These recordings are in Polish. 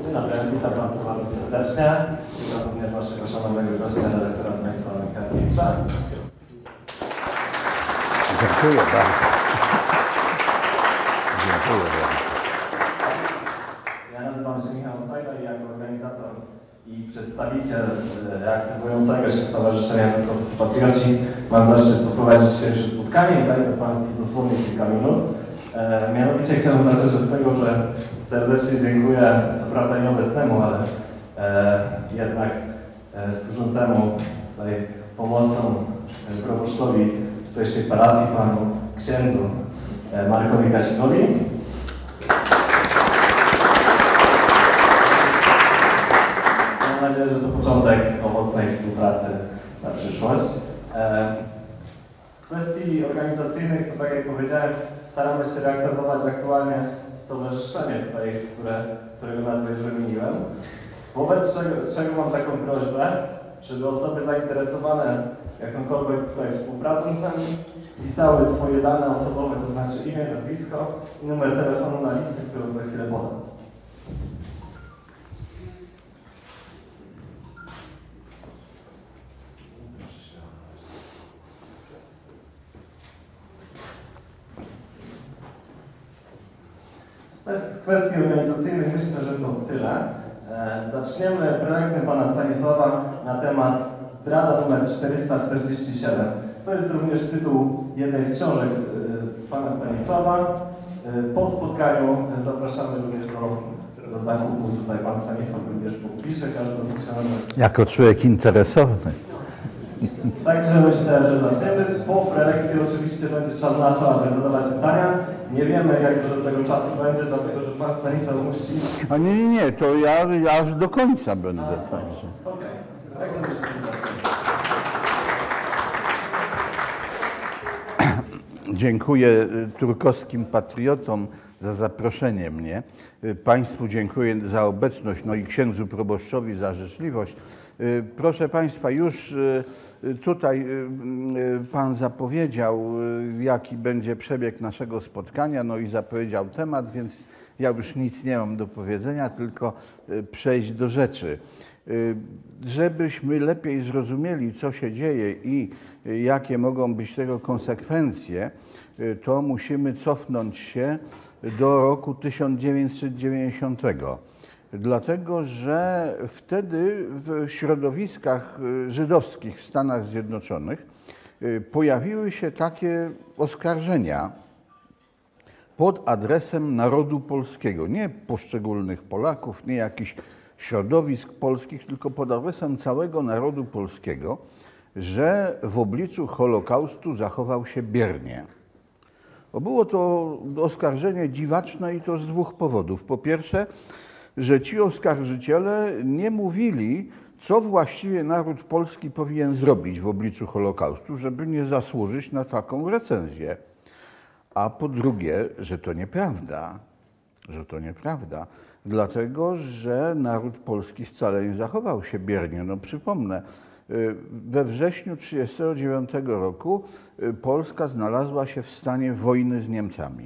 Dzień dobry, witam Państwa bardzo serdecznie. Witam również naszego szanownego gościa, redaktora Stanisława Michalkiewicza. Dziękuję bardzo. Dziękuję bardzo. Ja nazywam się Michał Sajda i jako organizator i przedstawiciel aktywującego się Stowarzyszenia Wrocławscy Patrioci mam zaszczyt poprowadzić dzisiejsze spotkanie i zajmę Państwu dosłownie kilka minut. Mianowicie chciałbym zacząć od tego, że serdecznie dziękuję, co prawda nieobecnemu, ale jednak służącemu tutaj pomocą proboszczowi tutejszej parafii, panu księdzu Markowi Kasikowi. Mam nadzieję, że to początek owocnej współpracy na przyszłość. Z kwestii organizacyjnych, to tak jak powiedziałem, staramy się reaktywować aktualnie stowarzyszenie tutaj, którego nazwę już wymieniłem. Wobec czego mam taką prośbę, żeby osoby zainteresowane jakąkolwiek tutaj współpracą z nami pisały swoje dane osobowe, to znaczy imię, nazwisko i numer telefonu na listę, którą za chwilę podam. Z kwestii organizacyjnych myślę, że to tyle. Zaczniemy prelekcję pana Stanisława na temat zdrada numer 447. To jest również tytuł jednej z książek pana Stanisława. Po spotkaniu zapraszamy również do zakupu. Tutaj pan Stanisław również podpisze każdą książkę. Jako człowiek interesowny. Także myślę, że zaczniemy. Po prelekcji oczywiście będzie czas na to, aby zadawać pytania. Nie wiemy, jak dużo tego czasu będzie, dlatego że pan Stanisław musi... A nie, to ja aż do końca będę. Także. Okej. Także myślę, że zaczniemy. Dziękuję turkowskim patriotom za zaproszenie mnie. Państwu dziękuję za obecność, no i księdzu proboszczowi za życzliwość. Proszę Państwa, już tutaj Pan zapowiedział, jaki będzie przebieg naszego spotkania, no i zapowiedział temat, więc ja już nic nie mam do powiedzenia, tylko przejść do rzeczy. Żebyśmy lepiej zrozumieli, co się dzieje i jakie mogą być tego konsekwencje, to musimy cofnąć się do roku 1990. Dlatego, że wtedy w środowiskach żydowskich w Stanach Zjednoczonych pojawiły się takie oskarżenia pod adresem narodu polskiego, nie poszczególnych Polaków, nie jakichś środowisk polskich, tylko pod adresem całego narodu polskiego, że w obliczu Holokaustu zachował się biernie. Było to oskarżenie dziwaczne i to z dwóch powodów. Po pierwsze, że ci oskarżyciele nie mówili, co właściwie naród polski powinien zrobić w obliczu Holokaustu, żeby nie zasłużyć na taką recenzję. A po drugie, że to nieprawda, dlatego, że naród polski wcale nie zachował się biernie. No przypomnę, we wrześniu 1939 roku Polska znalazła się w stanie wojny z Niemcami,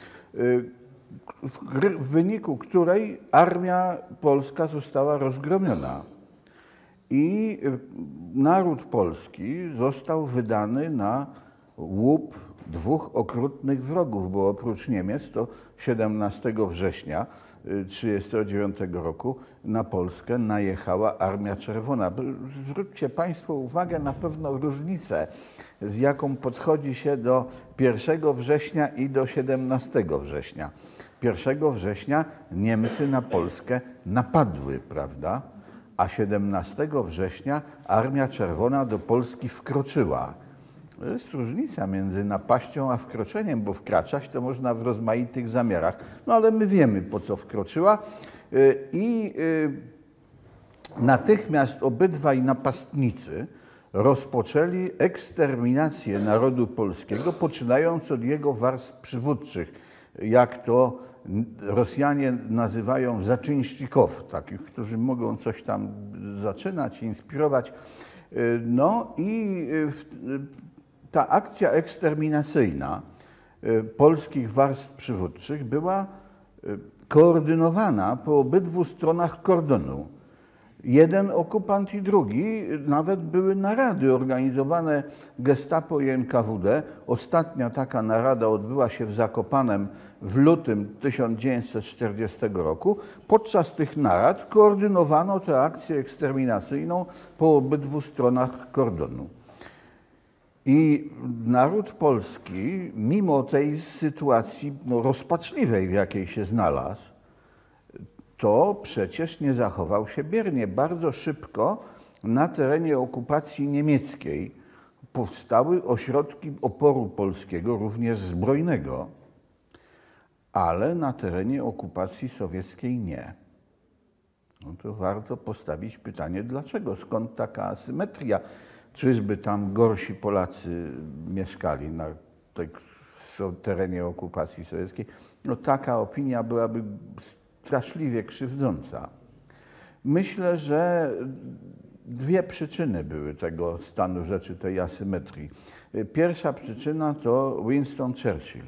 w wyniku której armia polska została rozgromiona i naród polski został wydany na łup dwóch okrutnych wrogów, bo oprócz Niemiec to 17 września 1939 roku na Polskę najechała Armia Czerwona. Zwróćcie Państwo uwagę na pewną różnicę, z jaką podchodzi się do 1 września i do 17 września. 1 września Niemcy na Polskę napadły, prawda? A 17 września Armia Czerwona do Polski wkroczyła. To jest różnica między napaścią a wkroczeniem, bo wkraczać to można w rozmaitych zamiarach. No ale my wiemy, po co wkroczyła. I natychmiast obydwaj napastnicy rozpoczęli eksterminację narodu polskiego, poczynając od jego warstw przywódczych, jak to Rosjanie nazywają zaczyńszczyków, takich, którzy mogą coś tam zaczynać, inspirować. No i ta akcja eksterminacyjna polskich warstw przywódczych była koordynowana po obydwu stronach kordonu. Jeden okupant i drugi, nawet były narady organizowane Gestapo i NKWD. Ostatnia taka narada odbyła się w Zakopanem w lutym 1940 roku. Podczas tych narad koordynowano tę akcję eksterminacyjną po obydwu stronach kordonu. I naród polski, mimo tej sytuacji rozpaczliwej, w jakiej się znalazł, to przecież nie zachował się biernie. Bardzo szybko na terenie okupacji niemieckiej powstały ośrodki oporu polskiego, również zbrojnego, ale na terenie okupacji sowieckiej nie. No to warto postawić pytanie, dlaczego? Skąd taka asymetria? Czyżby tam gorsi Polacy mieszkali na terenie okupacji sowieckiej? No taka opinia byłaby straszliwie krzywdząca. Myślę, że dwie przyczyny były tego stanu rzeczy, tej asymetrii. Pierwsza przyczyna to Winston Churchill,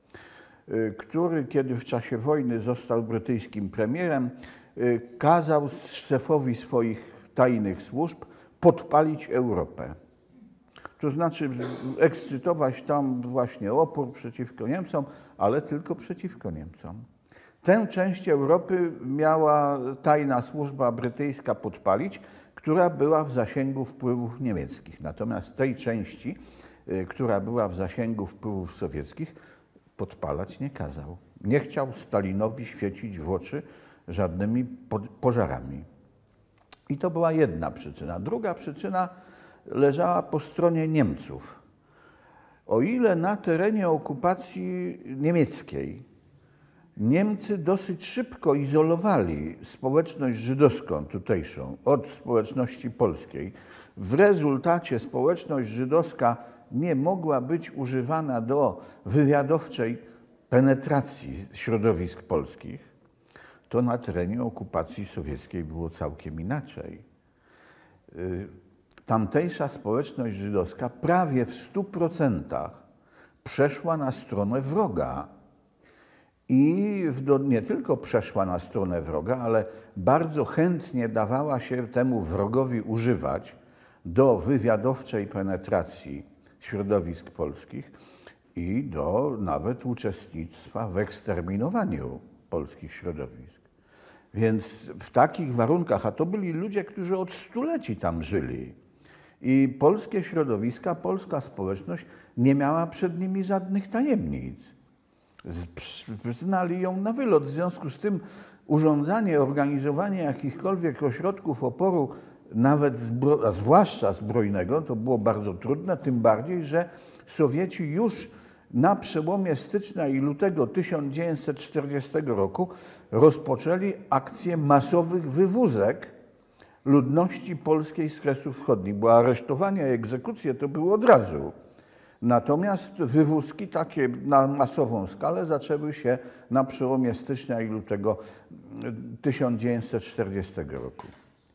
który kiedy w czasie wojny został brytyjskim premierem, kazał szefowi swoich tajnych służb podpalić Europę. To znaczy ekscytować tam właśnie opór przeciwko Niemcom, ale tylko przeciwko Niemcom. Tę część Europy miała tajna służba brytyjska podpalić, która była w zasięgu wpływów niemieckich. Natomiast tej części, która była w zasięgu wpływów sowieckich, podpalać nie kazał. Nie chciał Stalinowi świecić w oczy żadnymi pożarami. I to była jedna przyczyna. Druga przyczyna leżała po stronie Niemców. O ile na terenie okupacji niemieckiej Niemcy dosyć szybko izolowali społeczność żydowską tutejszą od społeczności polskiej, w rezultacie społeczność żydowska nie mogła być używana do wywiadowczej penetracji środowisk polskich, to na terenie okupacji sowieckiej było całkiem inaczej. Tamtejsza społeczność żydowska prawie w 100% przeszła na stronę wroga. I nie tylko przeszła na stronę wroga, ale bardzo chętnie dawała się temu wrogowi używać do wywiadowczej penetracji środowisk polskich i do nawet uczestnictwa w eksterminowaniu polskich środowisk. Więc w takich warunkach, a to byli ludzie, którzy od stuleci tam żyli, i polskie środowiska, polska społeczność nie miała przed nimi żadnych tajemnic. Znali ją na wylot. W związku z tym urządzanie, organizowanie jakichkolwiek ośrodków oporu, nawet a zwłaszcza zbrojnego, to było bardzo trudne, tym bardziej, że Sowieci już na przełomie stycznia i lutego 1940 roku rozpoczęli akcję masowych wywózek ludności polskiej z Kresów Wschodnich, bo aresztowania i egzekucje to były od razu. Natomiast wywózki takie na masową skalę zaczęły się na przełomie stycznia i lutego 1940 roku.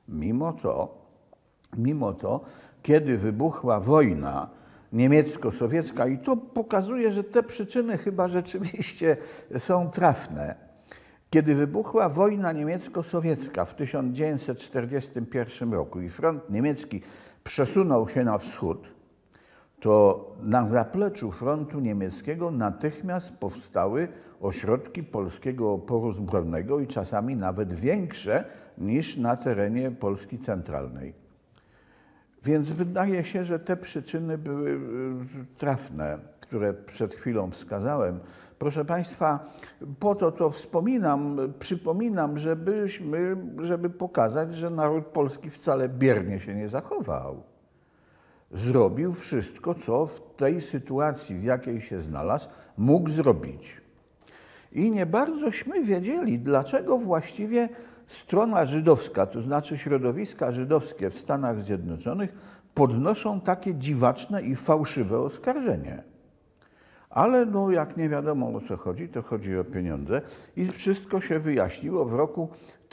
Mimo to, kiedy wybuchła wojna niemiecko-sowiecka, i to pokazuje, że te przyczyny chyba rzeczywiście są trafne. Kiedy wybuchła wojna niemiecko-sowiecka w 1941 roku i front niemiecki przesunął się na wschód, to na zapleczu frontu niemieckiego natychmiast powstały ośrodki polskiego oporu zbrojnego i czasami nawet większe niż na terenie Polski centralnej. Więc wydaje się, że te przyczyny były trafne, które przed chwilą wskazałem. Proszę Państwa, po to przypominam, żeby pokazać, że naród polski wcale biernie się nie zachował. Zrobił wszystko, co w tej sytuacji, w jakiej się znalazł, mógł zrobić. I nie bardzośmy wiedzieli, dlaczego właściwie strona żydowska, to znaczy środowiska żydowskie w Stanach Zjednoczonych, podnoszą takie dziwaczne i fałszywe oskarżenie. Ale no, jak nie wiadomo, o co chodzi, to chodzi o pieniądze i wszystko się wyjaśniło w roku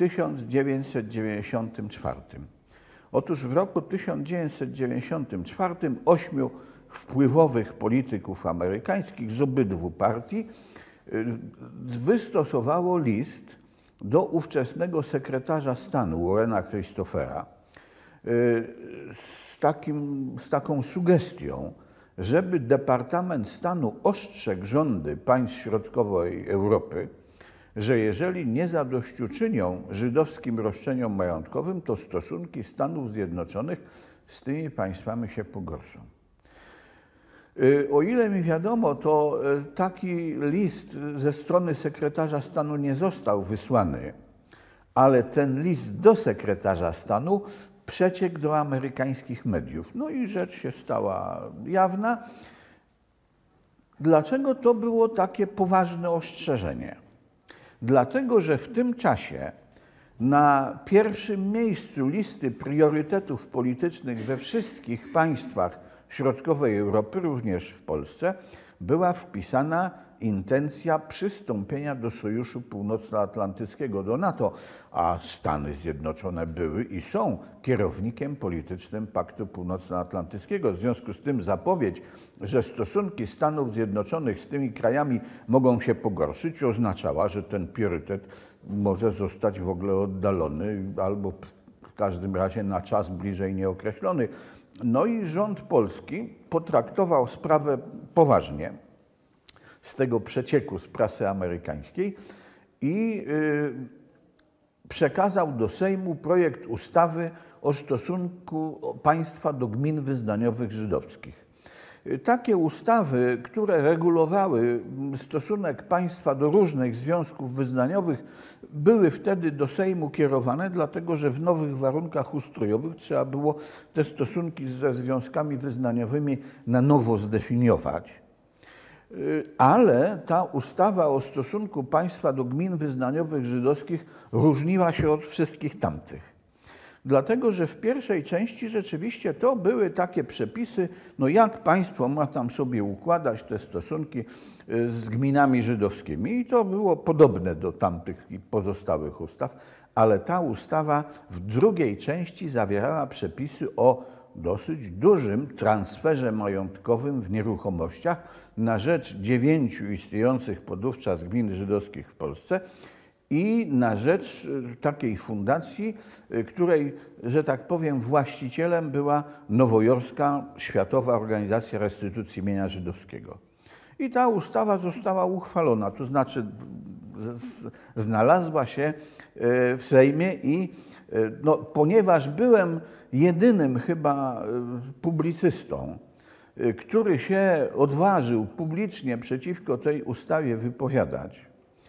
1994. Otóż w roku 1994 8 wpływowych polityków amerykańskich z obydwu partii wystosowało list do ówczesnego sekretarza stanu Warrena Christophera z taką sugestią, żeby Departament Stanu ostrzegł rządy państw środkowej Europy, że jeżeli nie zadośćuczynią żydowskim roszczeniom majątkowym, to stosunki Stanów Zjednoczonych z tymi państwami się pogorszą. O ile mi wiadomo, to taki list ze strony sekretarza stanu nie został wysłany, ale ten list do sekretarza stanu przeciekł do amerykańskich mediów. No i rzecz się stała jawna. Dlaczego to było takie poważne ostrzeżenie? Dlatego, że w tym czasie na pierwszym miejscu listy priorytetów politycznych we wszystkich państwach środkowej Europy, również w Polsce, była wpisana intencja przystąpienia do Sojuszu Północnoatlantyckiego, do NATO, a Stany Zjednoczone były i są kierownikiem politycznym Paktu Północnoatlantyckiego. W związku z tym zapowiedź, że stosunki Stanów Zjednoczonych z tymi krajami mogą się pogorszyć, oznaczała, że ten priorytet może zostać w ogóle oddalony albo w każdym razie na czas bliżej nieokreślony. No i rząd polski potraktował sprawę poważnie z tego przecieku z prasy amerykańskiej i przekazał do Sejmu projekt ustawy o stosunku państwa do gmin wyznaniowych żydowskich. Takie ustawy, które regulowały stosunek państwa do różnych związków wyznaniowych, były wtedy do Sejmu kierowane, dlatego że w nowych warunkach ustrojowych trzeba było te stosunki ze związkami wyznaniowymi na nowo zdefiniować. Ale ta ustawa o stosunku państwa do gmin wyznaniowych żydowskich różniła się od wszystkich tamtych. Dlatego, że w pierwszej części rzeczywiście to były takie przepisy, no jak państwo ma tam sobie układać te stosunki z gminami żydowskimi. I to było podobne do tamtych i pozostałych ustaw, ale ta ustawa w drugiej części zawierała przepisy o dosyć dużym transferze majątkowym w nieruchomościach na rzecz 9 istniejących podówczas gmin żydowskich w Polsce i na rzecz takiej fundacji, której, że tak powiem, właścicielem była nowojorska Światowa Organizacja Restytucji Mienia Żydowskiego. I ta ustawa została uchwalona, to znaczy znalazła się w Sejmie i no, ponieważ byłem jedynym chyba publicystą, który się odważył publicznie przeciwko tej ustawie wypowiadać,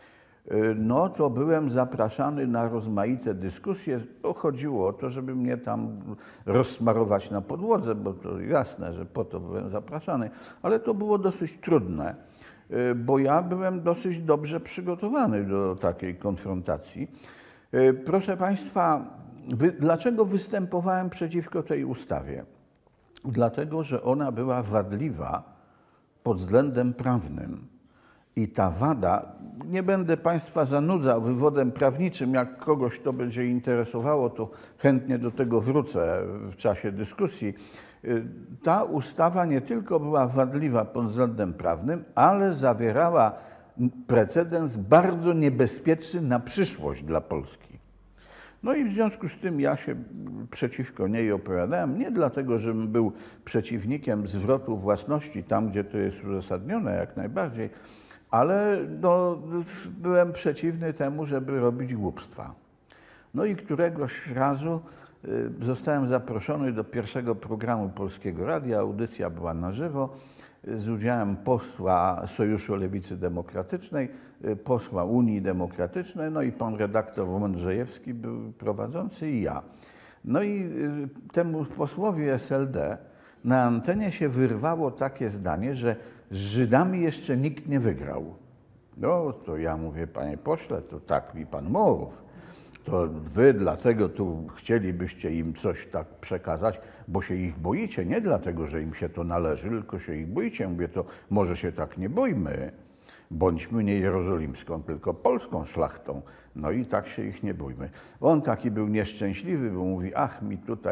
no to byłem zapraszany na rozmaite dyskusje, bo chodziło o to, żeby mnie tam rozsmarować na podłodze, bo to jasne, że po to byłem zapraszany, ale to było dosyć trudne, bo ja byłem dosyć dobrze przygotowany do takiej konfrontacji. Proszę Państwa, dlaczego występowałem przeciwko tej ustawie? Dlatego, że ona była wadliwa pod względem prawnym. I ta wada, nie będę Państwa zanudzał wywodem prawniczym, jak kogoś to będzie interesowało, to chętnie do tego wrócę w czasie dyskusji. Ta ustawa nie tylko była wadliwa pod względem prawnym, ale zawierała precedens bardzo niebezpieczny na przyszłość dla Polski. No i w związku z tym ja się przeciwko niej opowiadałem, nie dlatego, żebym był przeciwnikiem zwrotu własności tam, gdzie to jest uzasadnione jak najbardziej, ale no, byłem przeciwny temu, żeby robić głupstwa. No i któregoś razu zostałem zaproszony do pierwszego programu Polskiego Radia, audycja była na żywo, z udziałem posła Sojuszu Lewicy Demokratycznej, posła Unii Demokratycznej, no i pan redaktor Mądrzejewski był prowadzący i ja. No i temu posłowi SLD na antenie się wyrwało takie zdanie, że z Żydami jeszcze nikt nie wygrał. No to ja mówię, panie pośle, to tak mi pan mów. To wy dlatego tu chcielibyście im coś tak przekazać, bo się ich boicie, nie dlatego, że im się to należy, tylko się ich boicie. Mówię, to może się tak nie bójmy. Bądźmy nie jerozolimską, tylko polską szlachtą. No i tak się ich nie bójmy. On taki był nieszczęśliwy, bo mówi, ach, mi tutaj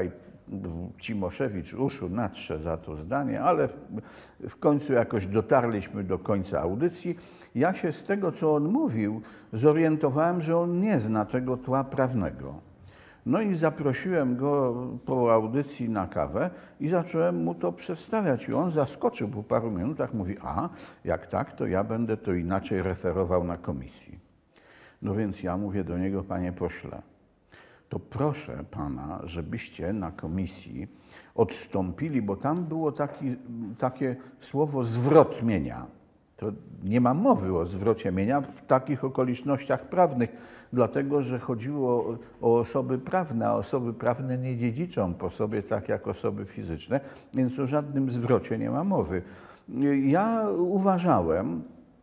Cimoszewicz uszu natrze za to zdanie, ale w końcu jakoś dotarliśmy do końca audycji. Ja się z tego, co on mówił, zorientowałem, że on nie zna tego tła prawnego. No i zaprosiłem go po audycji na kawę i zacząłem mu to przedstawiać. I on zaskoczył po paru minutach, mówi, a jak tak, to ja będę to inaczej referował na komisji. No więc ja mówię do niego, panie pośle, to proszę pana, żebyście na komisji odstąpili, bo tam było takie słowo zwrot mienia. To nie ma mowy o zwrocie mienia w takich okolicznościach prawnych, dlatego że chodziło o osoby prawne, a osoby prawne nie dziedziczą po sobie tak jak osoby fizyczne, więc o żadnym zwrocie nie ma mowy. Ja uważałem,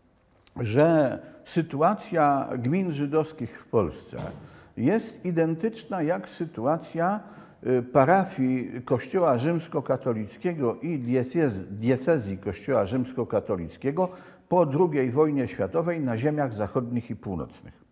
że sytuacja gmin żydowskich w Polsce jest identyczna jak sytuacja parafii Kościoła Rzymskokatolickiego i diecezji Kościoła Rzymskokatolickiego po II wojnie światowej na ziemiach zachodnich i północnych.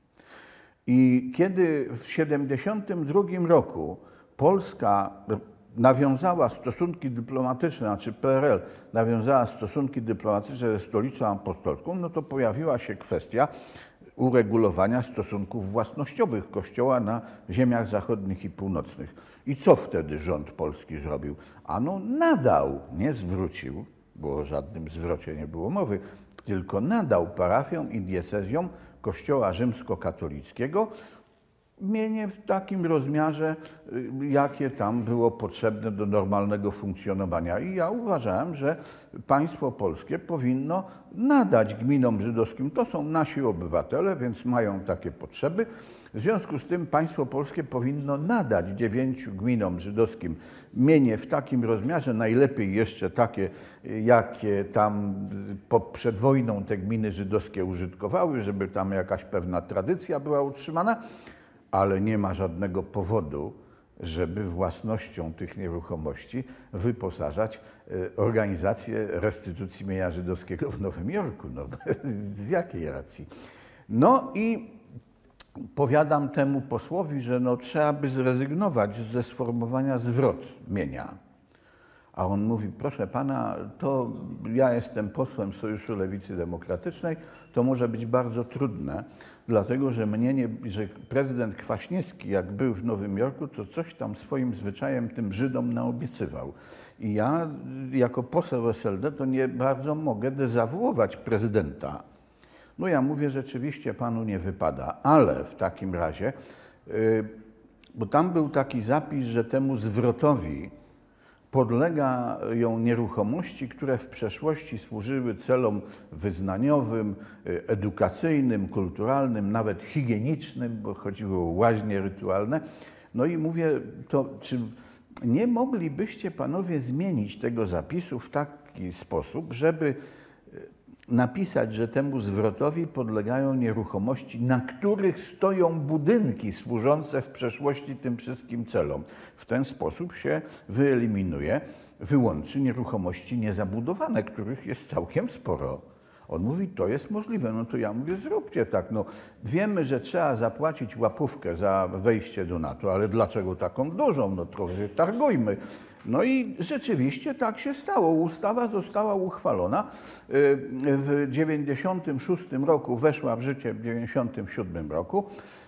I kiedy w 1972 roku Polska nawiązała stosunki dyplomatyczne, znaczy PRL nawiązała stosunki dyplomatyczne ze Stolicą Apostolską, no to pojawiła się kwestia uregulowania stosunków własnościowych Kościoła na ziemiach zachodnich i północnych. I co wtedy rząd polski zrobił? Ano nadał, nie zwrócił, bo o żadnym zwrocie nie było mowy, tylko nadał parafiom i diecezjom Kościoła Rzymskokatolickiego mienie w takim rozmiarze, jakie tam było potrzebne do normalnego funkcjonowania. I ja uważałem, że państwo polskie powinno nadać gminom żydowskim, to są nasi obywatele, więc mają takie potrzeby. W związku z tym państwo polskie powinno nadać 9 gminom żydowskim mienie w takim rozmiarze, najlepiej jeszcze takie, jakie tam przed wojną te gminy żydowskie użytkowały, żeby tam jakaś pewna tradycja była utrzymana. Ale nie ma żadnego powodu, żeby własnością tych nieruchomości wyposażać organizację restytucji mienia żydowskiego w Nowym Jorku. No, z jakiej racji? No i powiadam temu posłowi, że no, trzeba by zrezygnować ze sformułowania zwrot mienia. A on mówi, proszę pana, to ja jestem posłem Sojuszu Lewicy Demokratycznej, to może być bardzo trudne, dlatego że że prezydent Kwaśniewski, jak był w Nowym Jorku, to coś tam swoim zwyczajem tym Żydom naobiecywał. I ja jako poseł SLD to nie bardzo mogę dezawuować prezydenta. No ja mówię, rzeczywiście panu nie wypada, ale w takim razie, bo tam był taki zapis, że temu zwrotowi podlegają nieruchomości, które w przeszłości służyły celom wyznaniowym, edukacyjnym, kulturalnym, nawet higienicznym, bo chodziło o łaźnie rytualne. No i mówię, to czy nie moglibyście panowie zmienić tego zapisu w taki sposób, żeby napisać, że temu zwrotowi podlegają nieruchomości, na których stoją budynki służące w przeszłości tym wszystkim celom. W ten sposób się wyłączy nieruchomości niezabudowane, których jest całkiem sporo. On mówi, to jest możliwe. No to ja mówię, zróbcie tak. No, wiemy, że trzeba zapłacić łapówkę za wejście do NATO, ale dlaczego taką dużą? No trochę targujmy. No i rzeczywiście tak się stało. Ustawa została uchwalona w 1996 roku, weszła w życie w 1997 roku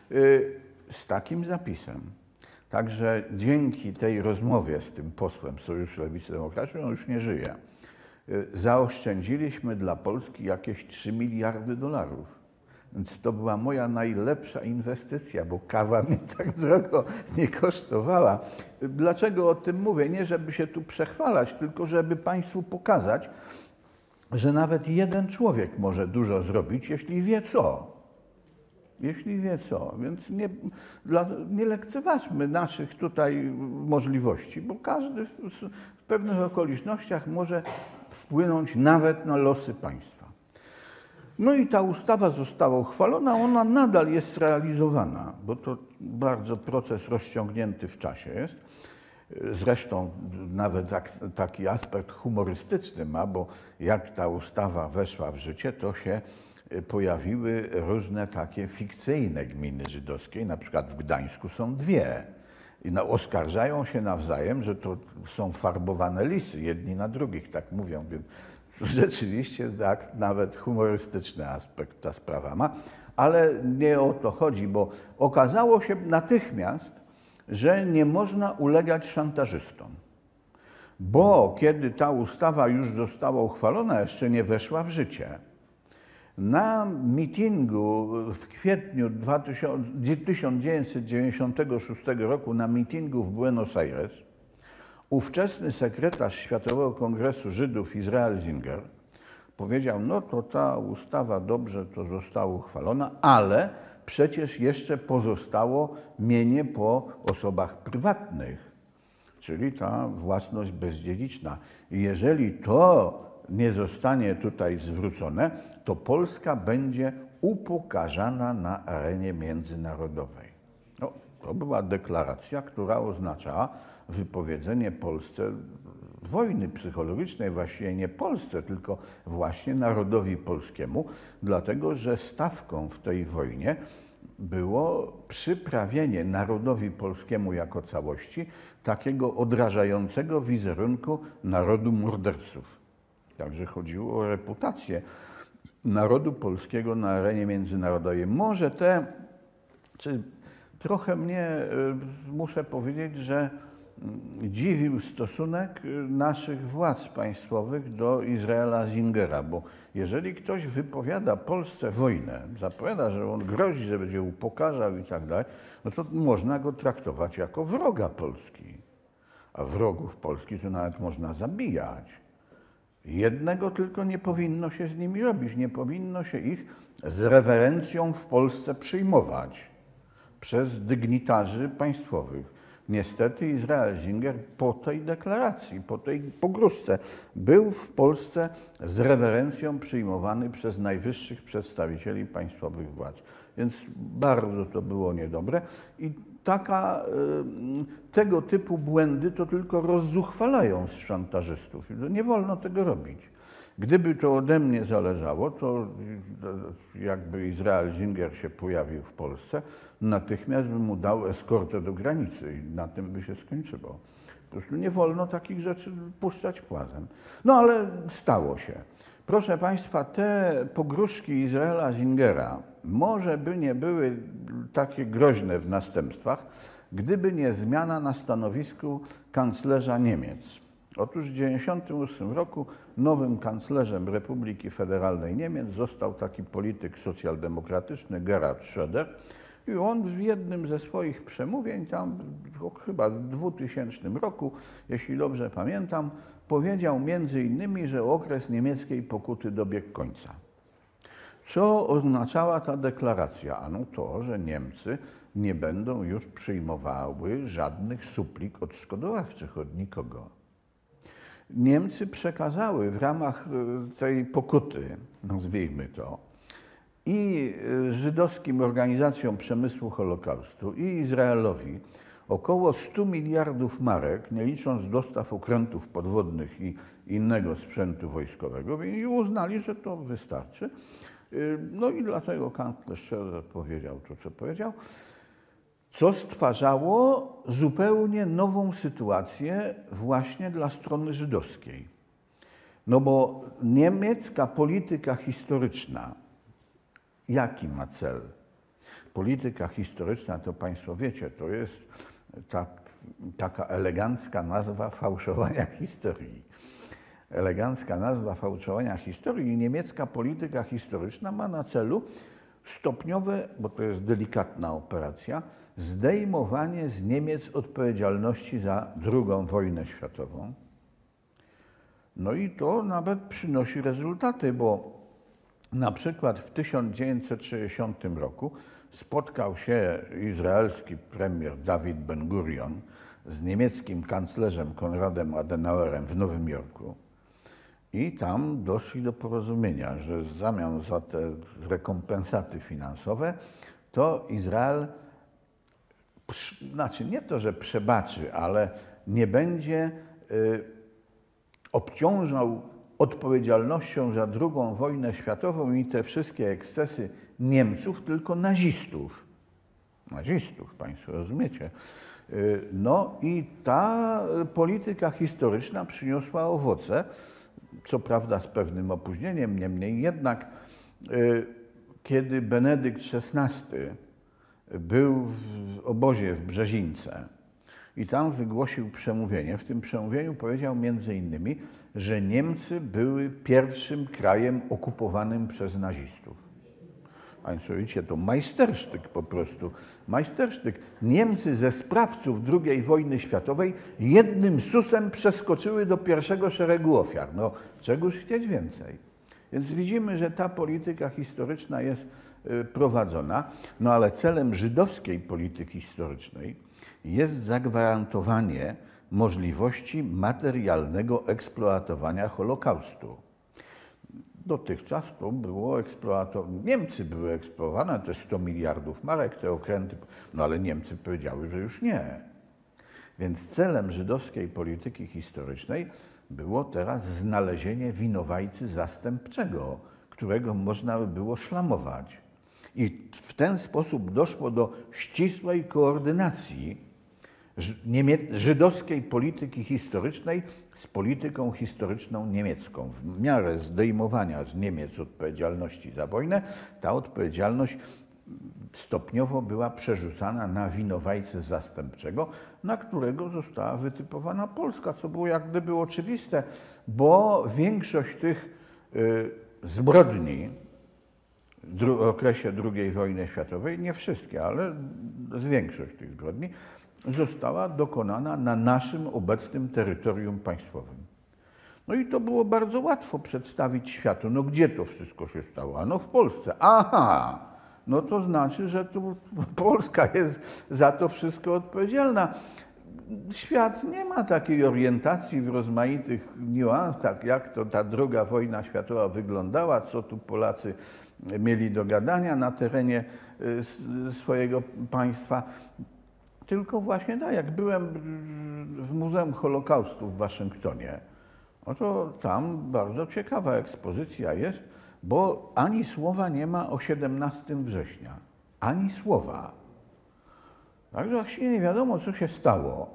z takim zapisem. Także dzięki tej rozmowie z tym posłem Sojuszu Lewicy Demokratycznej, on już nie żyje, zaoszczędziliśmy dla Polski jakieś 3 miliardy dolarów. Więc to była moja najlepsza inwestycja, bo kawa mnie tak drogo nie kosztowała. Dlaczego o tym mówię? Nie żeby się tu przechwalać, tylko żeby państwu pokazać, że nawet jeden człowiek może dużo zrobić, jeśli wie co. Jeśli wie co. Więc nie lekceważmy naszych tutaj możliwości, bo każdy w pewnych okolicznościach może wpłynąć nawet na losy państwa. No i ta ustawa została uchwalona, ona nadal jest realizowana, bo to bardzo proces rozciągnięty w czasie jest. Zresztą nawet taki aspekt humorystyczny ma, bo jak ta ustawa weszła w życie, to się pojawiły różne takie fikcyjne gminy żydowskie. Na przykład w Gdańsku są 2. I oskarżają się nawzajem, że to są farbowane lisy, jedni na drugich, tak mówią. Więc rzeczywiście tak, nawet humorystyczny aspekt ta sprawa ma, ale nie o to chodzi, bo okazało się natychmiast, że nie można ulegać szantażystom. Bo kiedy ta ustawa już została uchwalona, jeszcze nie weszła w życie, na mitingu w kwietniu 1996 roku, na mitingu w Buenos Aires, ówczesny sekretarz Światowego Kongresu Żydów Israel Singer powiedział, no to ta ustawa dobrze to została uchwalona, ale przecież jeszcze pozostało mienie po osobach prywatnych, czyli ta własność bezdziedziczna. I jeżeli to nie zostanie tutaj zwrócone, to Polska będzie upokarzana na arenie międzynarodowej. No, to była deklaracja, która oznaczała wypowiedzenie Polsce wojny psychologicznej, właściwie nie Polsce, tylko właśnie narodowi polskiemu, dlatego że stawką w tej wojnie było przyprawienie narodowi polskiemu jako całości takiego odrażającego wizerunku narodu morderców. Także chodziło o reputację narodu polskiego na arenie międzynarodowej. Może trochę mnie, muszę powiedzieć, że dziwił stosunek naszych władz państwowych do Izraela Singera, bo jeżeli ktoś wypowiada Polsce wojnę, zapowiada, że on grozi, że będzie upokarzał i tak dalej, no to można go traktować jako wroga Polski. A wrogów Polski to nawet można zabijać. Jednego tylko nie powinno się z nimi robić, nie powinno się ich z rewerencją w Polsce przyjmować przez dygnitarzy państwowych. Niestety Izrael Singer po tej deklaracji, po tej pogróżce był w Polsce z rewerencją przyjmowany przez najwyższych przedstawicieli państwowych władz. Więc bardzo to było niedobre i tego typu błędy to tylko rozzuchwalają z szantażystów. Nie wolno tego robić. Gdyby to ode mnie zależało, to jakby Izrael Singer się pojawił w Polsce, natychmiast bym mu dał eskortę do granicy i na tym by się skończyło. Po prostu nie wolno takich rzeczy puszczać płazem. No ale stało się. Proszę Państwa, te pogróżki Izraela Singera może by nie były takie groźne w następstwach, gdyby nie zmiana na stanowisku kanclerza Niemiec. Otóż w 1998 roku nowym kanclerzem Republiki Federalnej Niemiec został taki polityk socjaldemokratyczny Gerhard Schröder i on w jednym ze swoich przemówień, tam chyba w 2000 roku, jeśli dobrze pamiętam, powiedział między innymi, że okres niemieckiej pokuty dobiegł końca. Co oznaczała ta deklaracja? Ano to, że Niemcy nie będą już przyjmowały żadnych suplik odszkodowawczych od nikogo. Niemcy przekazały w ramach tej pokuty, nazwijmy to, i żydowskim organizacjom przemysłu Holokaustu, i Izraelowi około 100 miliardów marek, nie licząc dostaw okrętów podwodnych i innego sprzętu wojskowego, i uznali, że to wystarczy. No i dlatego kanclerz Schröder powiedział to, co powiedział, co stwarzało zupełnie nową sytuację właśnie dla strony żydowskiej. No bo niemiecka polityka historyczna, jaki ma cel? Polityka historyczna, to Państwo wiecie, to jest taka elegancka nazwa fałszowania historii. Elegancka nazwa fałszowania historii i niemiecka polityka historyczna ma na celu stopniowe, bo to jest delikatna operacja, zdejmowanie z Niemiec odpowiedzialności za II wojnę światową. No i to nawet przynosi rezultaty, bo na przykład w 1960 roku spotkał się izraelski premier David Ben-Gurion z niemieckim kanclerzem Konradem Adenauerem w Nowym Jorku i tam doszli do porozumienia, że w zamian za te rekompensaty finansowe to Izrael, znaczy nie to, że przebaczy, ale nie będzie obciążał odpowiedzialnością za II wojnę światową i te wszystkie ekscesy Niemców, tylko nazistów. nazistów, Państwo rozumiecie. No i ta polityka historyczna przyniosła owoce, co prawda z pewnym opóźnieniem, niemniej jednak, kiedy Benedykt XVI był w obozie w Brzezińce i tam wygłosił przemówienie, w tym przemówieniu powiedział między innymi, że Niemcy były pierwszym krajem okupowanym przez nazistów. Państwo widzicie, to majstersztyk po prostu, majstersztyk. Niemcy ze sprawców II wojny światowej jednym susem przeskoczyły do pierwszego szeregu ofiar. No, czegoż chcieć więcej. Więc widzimy, że ta polityka historyczna jest prowadzona, no ale celem żydowskiej polityki historycznej jest zagwarantowanie możliwości materialnego eksploatowania Holokaustu. Dotychczas to było eksploatowane, Niemcy były eksploatowane, te 100 miliardów marek, te okręty, no ale Niemcy powiedziały, że już nie. Więc celem żydowskiej polityki historycznej było teraz znalezienie winowajcy zastępczego, którego można by było szlamować. I w ten sposób doszło do ścisłej koordynacji żydowskiej polityki historycznej z polityką historyczną niemiecką. W miarę zdejmowania z Niemiec odpowiedzialności za wojnę, ta odpowiedzialność stopniowo była przerzucana na winowajcę zastępczego, na którego została wytypowana Polska, co było jak gdyby oczywiste, bo większość tych zbrodni w okresie II wojny światowej, nie wszystkie, ale większość tych zbrodni, została dokonana na naszym obecnym terytorium państwowym. No i to było bardzo łatwo przedstawić światu. No gdzie to wszystko się stało? No w Polsce. Aha! No to znaczy, że tu Polska jest za to wszystko odpowiedzialna. Świat nie ma takiej orientacji w rozmaitych niuansach, jak to ta II wojna światowa wyglądała, co tu Polacy mieli do gadania na terenie swojego państwa. Tylko właśnie tak, jak byłem w Muzeum Holokaustu w Waszyngtonie, no to tam bardzo ciekawa ekspozycja jest, bo ani słowa nie ma o 17 września. Ani słowa. Także właściwie nie wiadomo, co się stało.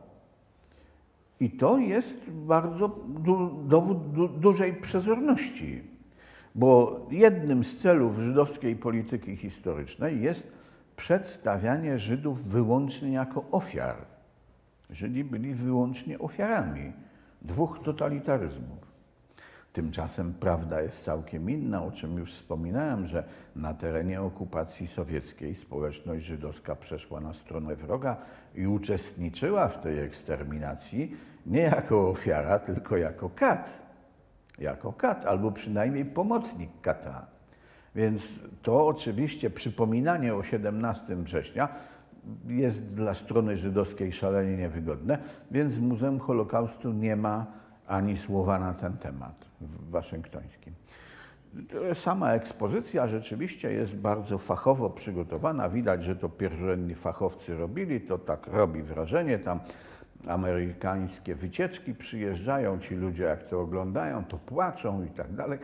I to jest bardzo dowód dużej przezorności, bo jednym z celów żydowskiej polityki historycznej jest przedstawianie Żydów wyłącznie jako ofiar. Żydzi byli wyłącznie ofiarami dwóch totalitaryzmów. Tymczasem prawda jest całkiem inna, o czym już wspominałem, że na terenie okupacji sowieckiej społeczność żydowska przeszła na stronę wroga i uczestniczyła w tej eksterminacji nie jako ofiara, tylko jako kat. Jako kat, albo przynajmniej pomocnik kata. Więc to oczywiście przypominanie o 17 września jest dla strony żydowskiej szalenie niewygodne, więc w Muzeum Holokaustu nie ma ani słowa na ten temat waszyngtońskim. Sama ekspozycja rzeczywiście jest bardzo fachowo przygotowana. Widać, że to pierwszorzędni fachowcy robili, to tak robi wrażenie. Tam amerykańskie wycieczki przyjeżdżają, ci ludzie jak to oglądają, to płaczą i tak dalej.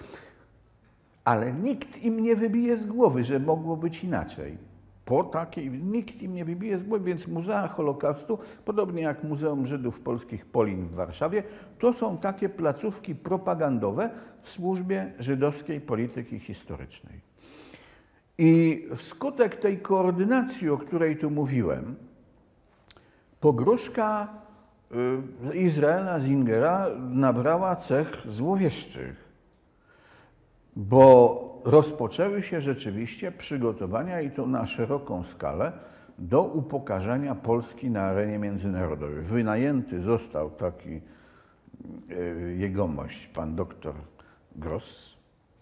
Ale nikt im nie wybije z głowy, że mogło być inaczej. Po takiej, nikt im nie wybije z głowy, więc Muzea Holokaustu, podobnie jak Muzeum Żydów Polskich Polin w Warszawie, to są takie placówki propagandowe w służbie żydowskiej polityki historycznej. I wskutek tej koordynacji, o której tu mówiłem, pogróżka Izraela Zingera nabrała cech złowieszczych, bo rozpoczęły się rzeczywiście przygotowania, i to na szeroką skalę, do upokarzania Polski na arenie międzynarodowej. Wynajęty został taki jegomość, pan doktor Gross,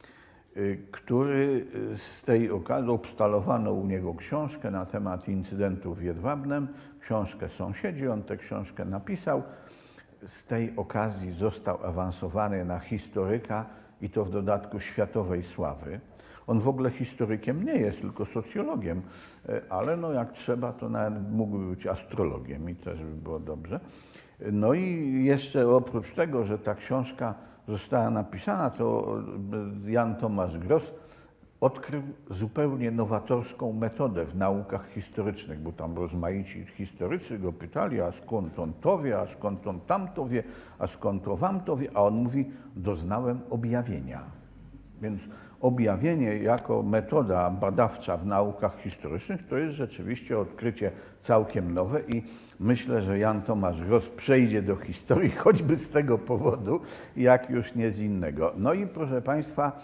który z tej okazji obstalowano u niego książkę na temat incydentów w Jedwabnem, książkę Sąsiedzi, on tę książkę napisał. Z tej okazji został awansowany na historyka, i to w dodatku światowej sławy. On w ogóle historykiem nie jest, tylko socjologiem, ale no jak trzeba, to nawet mógłby być astrologiem i też by było dobrze. No i jeszcze oprócz tego, że ta książka została napisana, to Jan Tomasz Gross odkrył zupełnie nowatorską metodę w naukach historycznych, bo tam rozmaici historycy go pytali, a skąd on to wie, a skąd on tamto wie, a skąd to wam to wie, a on mówi, doznałem objawienia. Więc objawienie jako metoda badawcza w naukach historycznych to jest rzeczywiście odkrycie całkiem nowe i myślę, że Jan Tomasz Gross przejdzie do historii choćby z tego powodu, jak już nie z innego. No i proszę Państwa,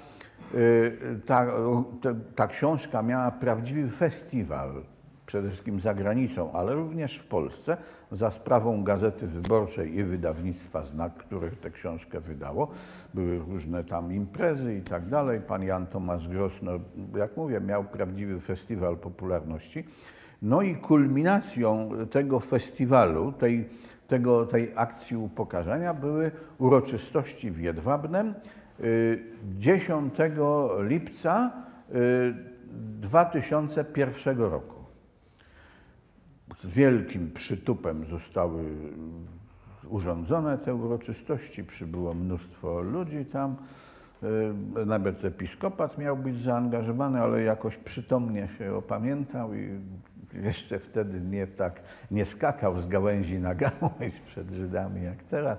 ta książka miała prawdziwy festiwal, przede wszystkim za granicą, ale również w Polsce, za sprawą Gazety Wyborczej i wydawnictwa Znak, które tę książkę wydało. Były różne tam imprezy i tak dalej. Pan Jan Tomasz Gross, no, jak mówię, miał prawdziwy festiwal popularności. No i kulminacją tego festiwalu, tej akcji upokarzania były uroczystości w Jedwabnem 10 lipca 2001 roku. Z wielkim przytupem zostały urządzone te uroczystości, przybyło mnóstwo ludzi tam. Nawet episkopat miał być zaangażowany, ale jakoś przytomnie się opamiętał i jeszcze wtedy nie skakał z gałęzi na gałąź przed Żydami jak teraz.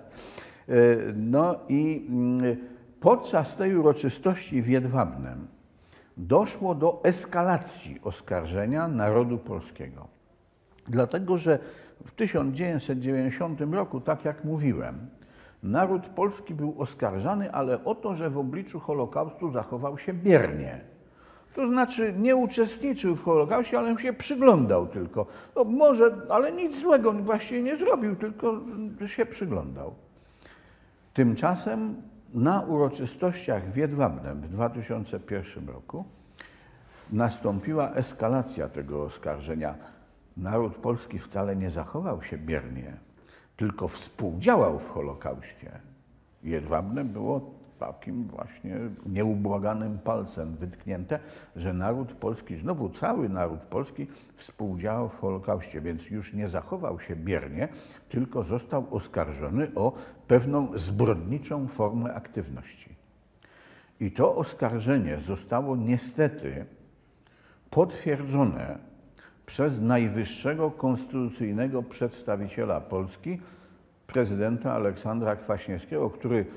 No i podczas tej uroczystości w Jedwabnem doszło do eskalacji oskarżenia narodu polskiego. Dlatego, że w 1990 roku, tak jak mówiłem, naród polski był oskarżany, ale o to, że w obliczu Holokaustu zachował się biernie. To znaczy nie uczestniczył w Holokauście, ale się przyglądał tylko. No może, ale nic złego właściwie nie zrobił, tylko się przyglądał. Tymczasem na uroczystościach w Jedwabnem w 2001 roku nastąpiła eskalacja tego oskarżenia. Naród polski wcale nie zachował się biernie, tylko współdziałał w Holokauście. Jedwabne było takim właśnie nieubłaganym palcem wytknięte, że naród polski, znowu cały naród polski współdziałał w Holokauście, więc już nie zachował się biernie, tylko został oskarżony o pewną zbrodniczą formę aktywności. I to oskarżenie zostało niestety potwierdzone przez najwyższego konstytucyjnego przedstawiciela Polski, prezydenta Aleksandra Kwaśniewskiego, który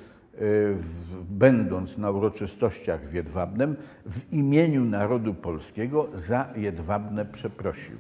będąc na uroczystościach w Jedwabnem w imieniu narodu polskiego za Jedwabne przeprosił.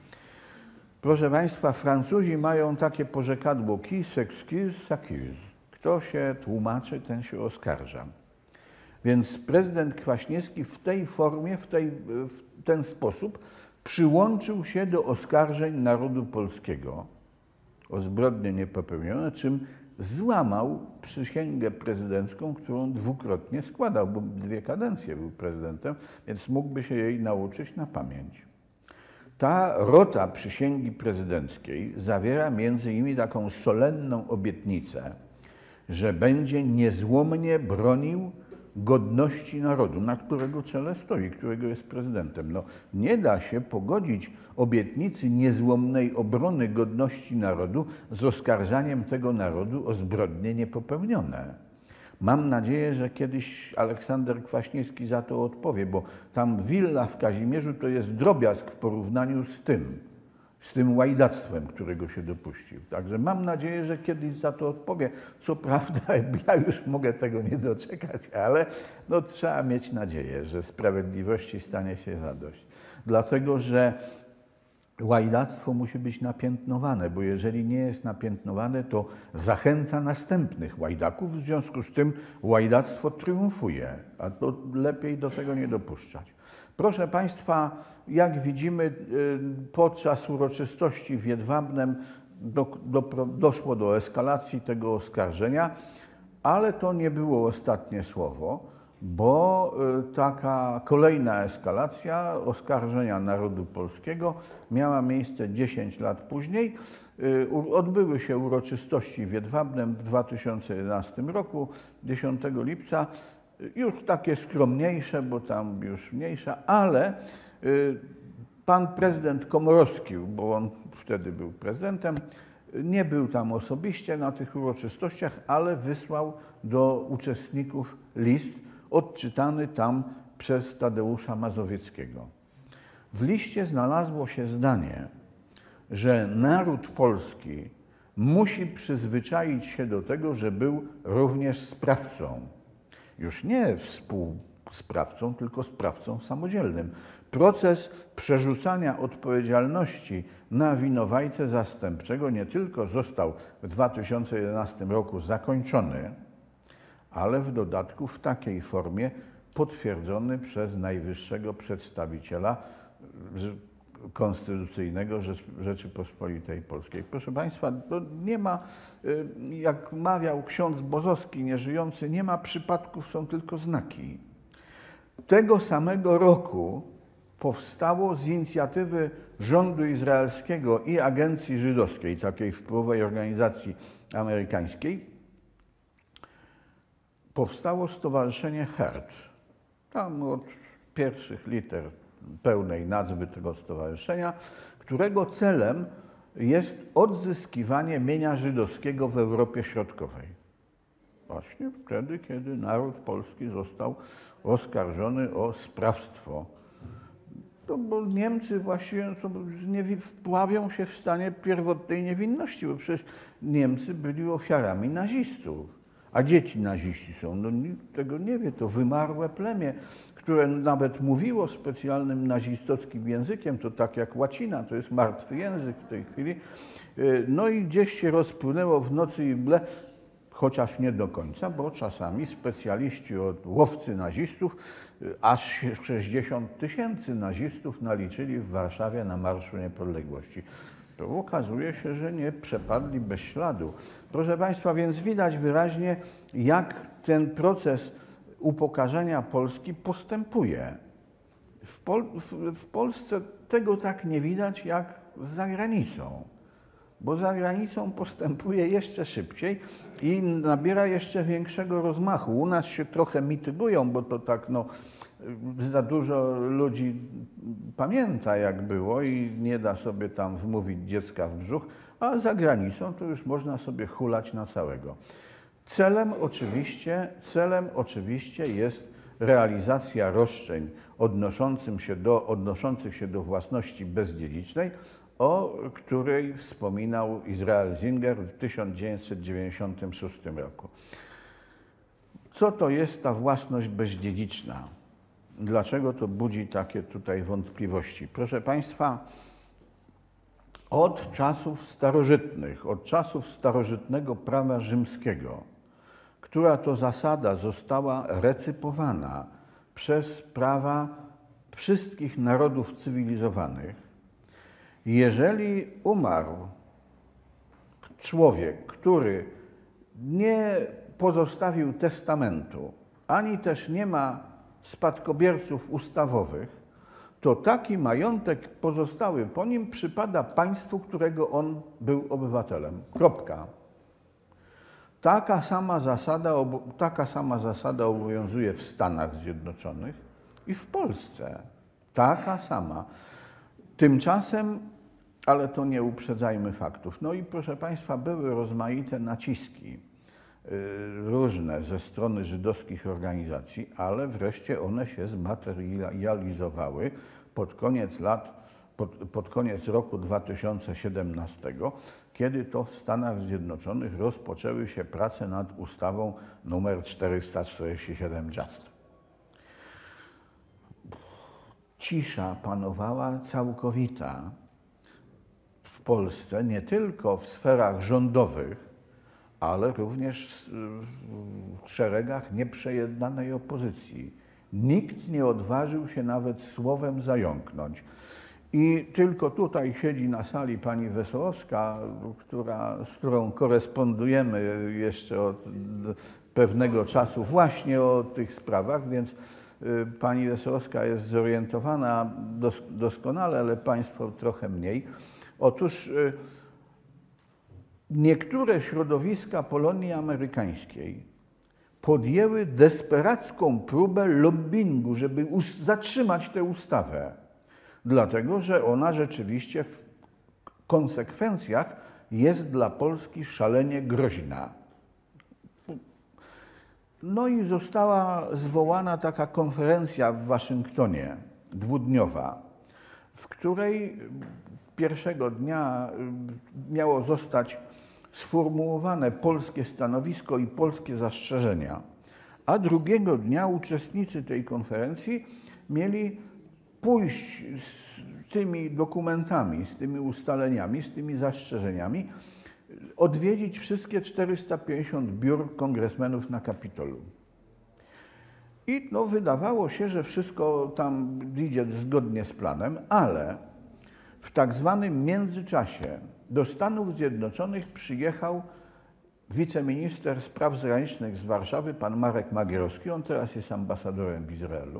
Proszę Państwa, Francuzi mają takie porzekadło qui s'excuse s'accuse. Kto się tłumaczy, ten się oskarża. Więc prezydent Kwaśniewski w tej formie, w ten sposób przyłączył się do oskarżeń narodu polskiego o zbrodnie niepopełnione, czym złamał przysięgę prezydencką, którą dwukrotnie składał, bo 2 kadencje był prezydentem, więc mógłby się jej nauczyć na pamięć. Ta rota przysięgi prezydenckiej zawiera między innymi taką solenną obietnicę, że będzie niezłomnie bronił godności narodu, na którego czele stoi, którego jest prezydentem. No, nie da się pogodzić obietnicy niezłomnej obrony godności narodu z oskarżaniem tego narodu o zbrodnie niepopełnione. Mam nadzieję, że kiedyś Aleksander Kwaśniewski za to odpowie, bo tam willa w Kazimierzu to jest drobiazg w porównaniu z tym łajdactwem, którego się dopuścił. Także mam nadzieję, że kiedyś za to odpowie. Co prawda ja już mogę tego nie doczekać, ale no, trzeba mieć nadzieję, że sprawiedliwości stanie się zadość. Dlatego, że łajdactwo musi być napiętnowane, bo jeżeli nie jest napiętnowane, to zachęca następnych łajdaków, w związku z tym łajdactwo triumfuje, a to lepiej do tego nie dopuszczać. Proszę Państwa, jak widzimy, podczas uroczystości w Jedwabnem doszło do eskalacji tego oskarżenia, ale to nie było ostatnie słowo, bo taka kolejna eskalacja oskarżenia narodu polskiego miała miejsce 10 lat później. Odbyły się uroczystości w Jedwabnem w 2011 roku, 10 lipca, już takie skromniejsze, bo tam już mniejsza, ale pan prezydent Komorowski, bo on wtedy był prezydentem, nie był tam osobiście na tych uroczystościach, ale wysłał do uczestników list odczytany tam przez Tadeusza Mazowieckiego. W liście znalazło się zdanie, że naród polski musi przyzwyczaić się do tego, że był również sprawcą. Już nie współsprawcą, tylko sprawcą samodzielnym. Proces przerzucania odpowiedzialności na winowajcę zastępczego nie tylko został w 2011 roku zakończony, ale w dodatku w takiej formie potwierdzony przez najwyższego przedstawiciela konstytucyjnego Rzeczypospolitej Polskiej. Proszę Państwa, to nie ma, jak mawiał ksiądz Bozowski nieżyjący, nie ma przypadków, są tylko znaki. Tego samego roku powstało z inicjatywy rządu izraelskiego i agencji żydowskiej, takiej wpływowej organizacji amerykańskiej, powstało Stowarzyszenie HERT. Tam od pierwszych liter pełnej nazwy tego stowarzyszenia, którego celem jest odzyskiwanie mienia żydowskiego w Europie Środkowej. Właśnie wtedy, kiedy naród polski został oskarżony o sprawstwo. To bo Niemcy właściwie wpławią się w stanie pierwotnej niewinności, bo przecież Niemcy byli ofiarami nazistów. A dzieci naziści są, no nikt tego nie wie, to wymarłe plemię, które nawet mówiło specjalnym nazistowskim językiem, to tak jak łacina, to jest martwy język w tej chwili. No i gdzieś się rozpłynęło w nocy i ble, chociaż nie do końca, bo czasami specjaliści od łowcy nazistów, aż 60 000 nazistów naliczyli w Warszawie na Marszu Niepodległości. To okazuje się, że nie przepadli bez śladu. Proszę Państwa, więc widać wyraźnie, jak ten proces upokarzenia Polski postępuje. W Polsce tego tak nie widać jak za granicą, bo za granicą postępuje jeszcze szybciej i nabiera jeszcze większego rozmachu. U nas się trochę mitygują, bo to tak za dużo ludzi pamięta, jak było i nie da sobie tam wmówić dziecka w brzuch, a za granicą to już można sobie hulać na całego. Celem oczywiście jest realizacja roszczeń odnoszących się do własności bezdziedzicznej, o której wspominał Israel Singer w 1996 roku. Co to jest ta własność bezdziedziczna? Dlaczego to budzi takie tutaj wątpliwości? Proszę Państwa, od czasów starożytnych, od czasów starożytnego prawa rzymskiego, która to zasada została recypowana przez prawa wszystkich narodów cywilizowanych, jeżeli umarł człowiek, który nie pozostawił testamentu, ani też nie ma spadkobierców ustawowych, to taki majątek pozostały po nim przypada państwu, którego on był obywatelem. Kropka. Taka sama zasada obowiązuje w Stanach Zjednoczonych i w Polsce. Taka sama. Tymczasem, ale to nie uprzedzajmy faktów. No i proszę Państwa, były rozmaite naciski różne ze strony żydowskich organizacji, ale wreszcie one się zmaterializowały pod koniec roku 2017, kiedy to w Stanach Zjednoczonych rozpoczęły się prace nad ustawą nr 447 JUST. Cisza panowała całkowita w Polsce, nie tylko w sferach rządowych, ale również w szeregach nieprzejednanej opozycji. Nikt nie odważył się nawet słowem zająknąć. I tylko tutaj siedzi na sali pani Wesołowska, z którą korespondujemy jeszcze od pewnego czasu właśnie o tych sprawach, więc pani Wesołowska jest zorientowana doskonale, ale państwo trochę mniej. Otóż niektóre środowiska Polonii amerykańskiej podjęły desperacką próbę lobbingu, żeby zatrzymać tę ustawę, dlatego że ona rzeczywiście w konsekwencjach jest dla Polski szalenie groźna. No i została zwołana taka konferencja w Waszyngtonie, dwudniowa, w której pierwszego dnia miało zostać sformułowane polskie stanowisko i polskie zastrzeżenia, a drugiego dnia uczestnicy tej konferencji mieli pójść z tymi dokumentami, z tymi ustaleniami, z tymi zastrzeżeniami, odwiedzić wszystkie 450 biur kongresmenów na Kapitolu. I no, wydawało się, że wszystko tam idzie zgodnie z planem, ale w tak zwanym międzyczasie do Stanów Zjednoczonych przyjechał wiceminister spraw zagranicznych z Warszawy, pan Marek Magierowski, on teraz jest ambasadorem w Izraelu.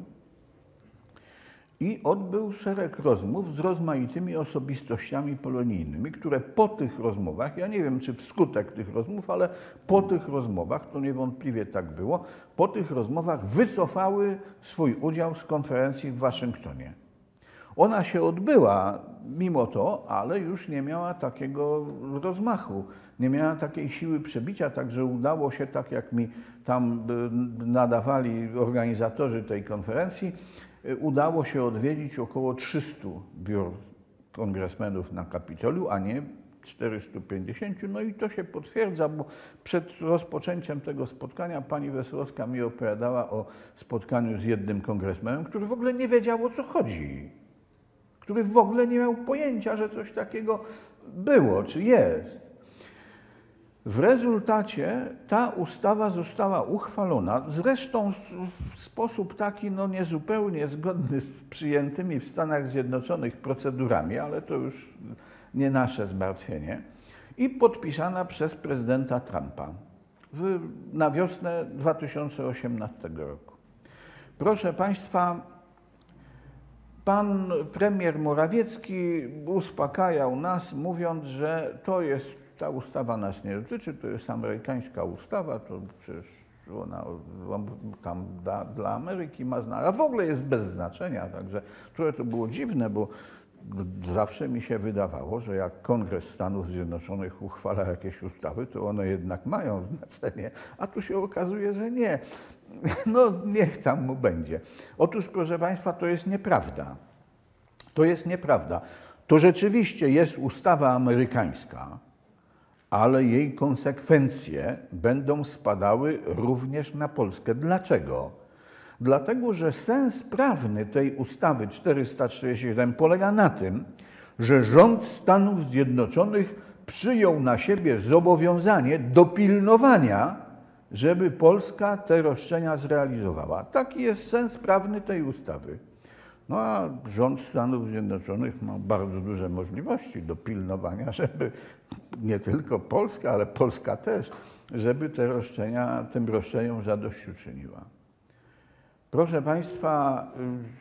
I odbył szereg rozmów z rozmaitymi osobistościami polonijnymi, które po tych rozmowach, ja nie wiem czy wskutek tych rozmów, ale po tych rozmowach, to niewątpliwie tak było, po tych rozmowach wycofały swój udział z konferencji w Waszyngtonie. Ona się odbyła mimo to, ale już nie miała takiego rozmachu, nie miała takiej siły przebicia, także udało się, tak jak mi tam nadawali organizatorzy tej konferencji, udało się odwiedzić około 300 biur kongresmenów na Kapitolu, a nie 450. No i to się potwierdza, bo przed rozpoczęciem tego spotkania pani Wesołowska mi opowiadała o spotkaniu z jednym kongresmenem, który w ogóle nie wiedział, o co chodzi, który w ogóle nie miał pojęcia, że coś takiego było czy jest. W rezultacie ta ustawa została uchwalona, zresztą w sposób taki no niezupełnie zgodny z przyjętymi w Stanach Zjednoczonych procedurami, ale to już nie nasze zmartwienie, i podpisana przez prezydenta Trumpa na wiosnę 2018 roku. Proszę Państwa, pan premier Morawiecki uspokajał nas, mówiąc, że ta ustawa nas nie dotyczy, to jest amerykańska ustawa, to przecież ona tam dla Ameryki ma znaczenie, a w ogóle jest bez znaczenia, także trochę to było dziwne, bo zawsze mi się wydawało, że jak Kongres Stanów Zjednoczonych uchwala jakieś ustawy, to one jednak mają znaczenie, a tu się okazuje, że nie. No niech tam mu będzie. Otóż, proszę Państwa, to jest nieprawda. To jest nieprawda. To rzeczywiście jest ustawa amerykańska, ale jej konsekwencje będą spadały również na Polskę. Dlaczego? Dlatego, że sens prawny tej ustawy 447 polega na tym, że rząd Stanów Zjednoczonych przyjął na siebie zobowiązanie dopilnowania, żeby Polska te roszczenia zrealizowała. Taki jest sens prawny tej ustawy. No a rząd Stanów Zjednoczonych ma bardzo duże możliwości dopilnowania, żeby nie tylko Polska, ale Polska też, żeby tym roszczeniom zadośćuczyniła. Proszę Państwa,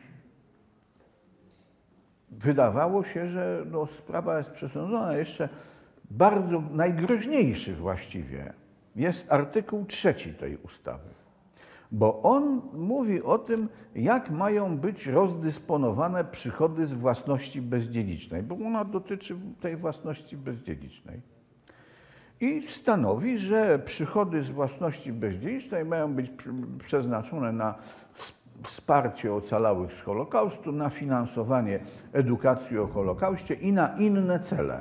wydawało się, że no, sprawa jest przesądzona. Jeszcze bardzo najgroźniejszy właściwie jest artykuł 3 tej ustawy, bo on mówi o tym, jak mają być rozdysponowane przychody z własności bezdziedzicznej, bo ona dotyczy tej własności bezdziedzicznej. I stanowi, że przychody z własności bezdziedzicznej mają być przeznaczone na wsparcie ocalałych z Holokaustu, na finansowanie edukacji o Holokauście i na inne cele.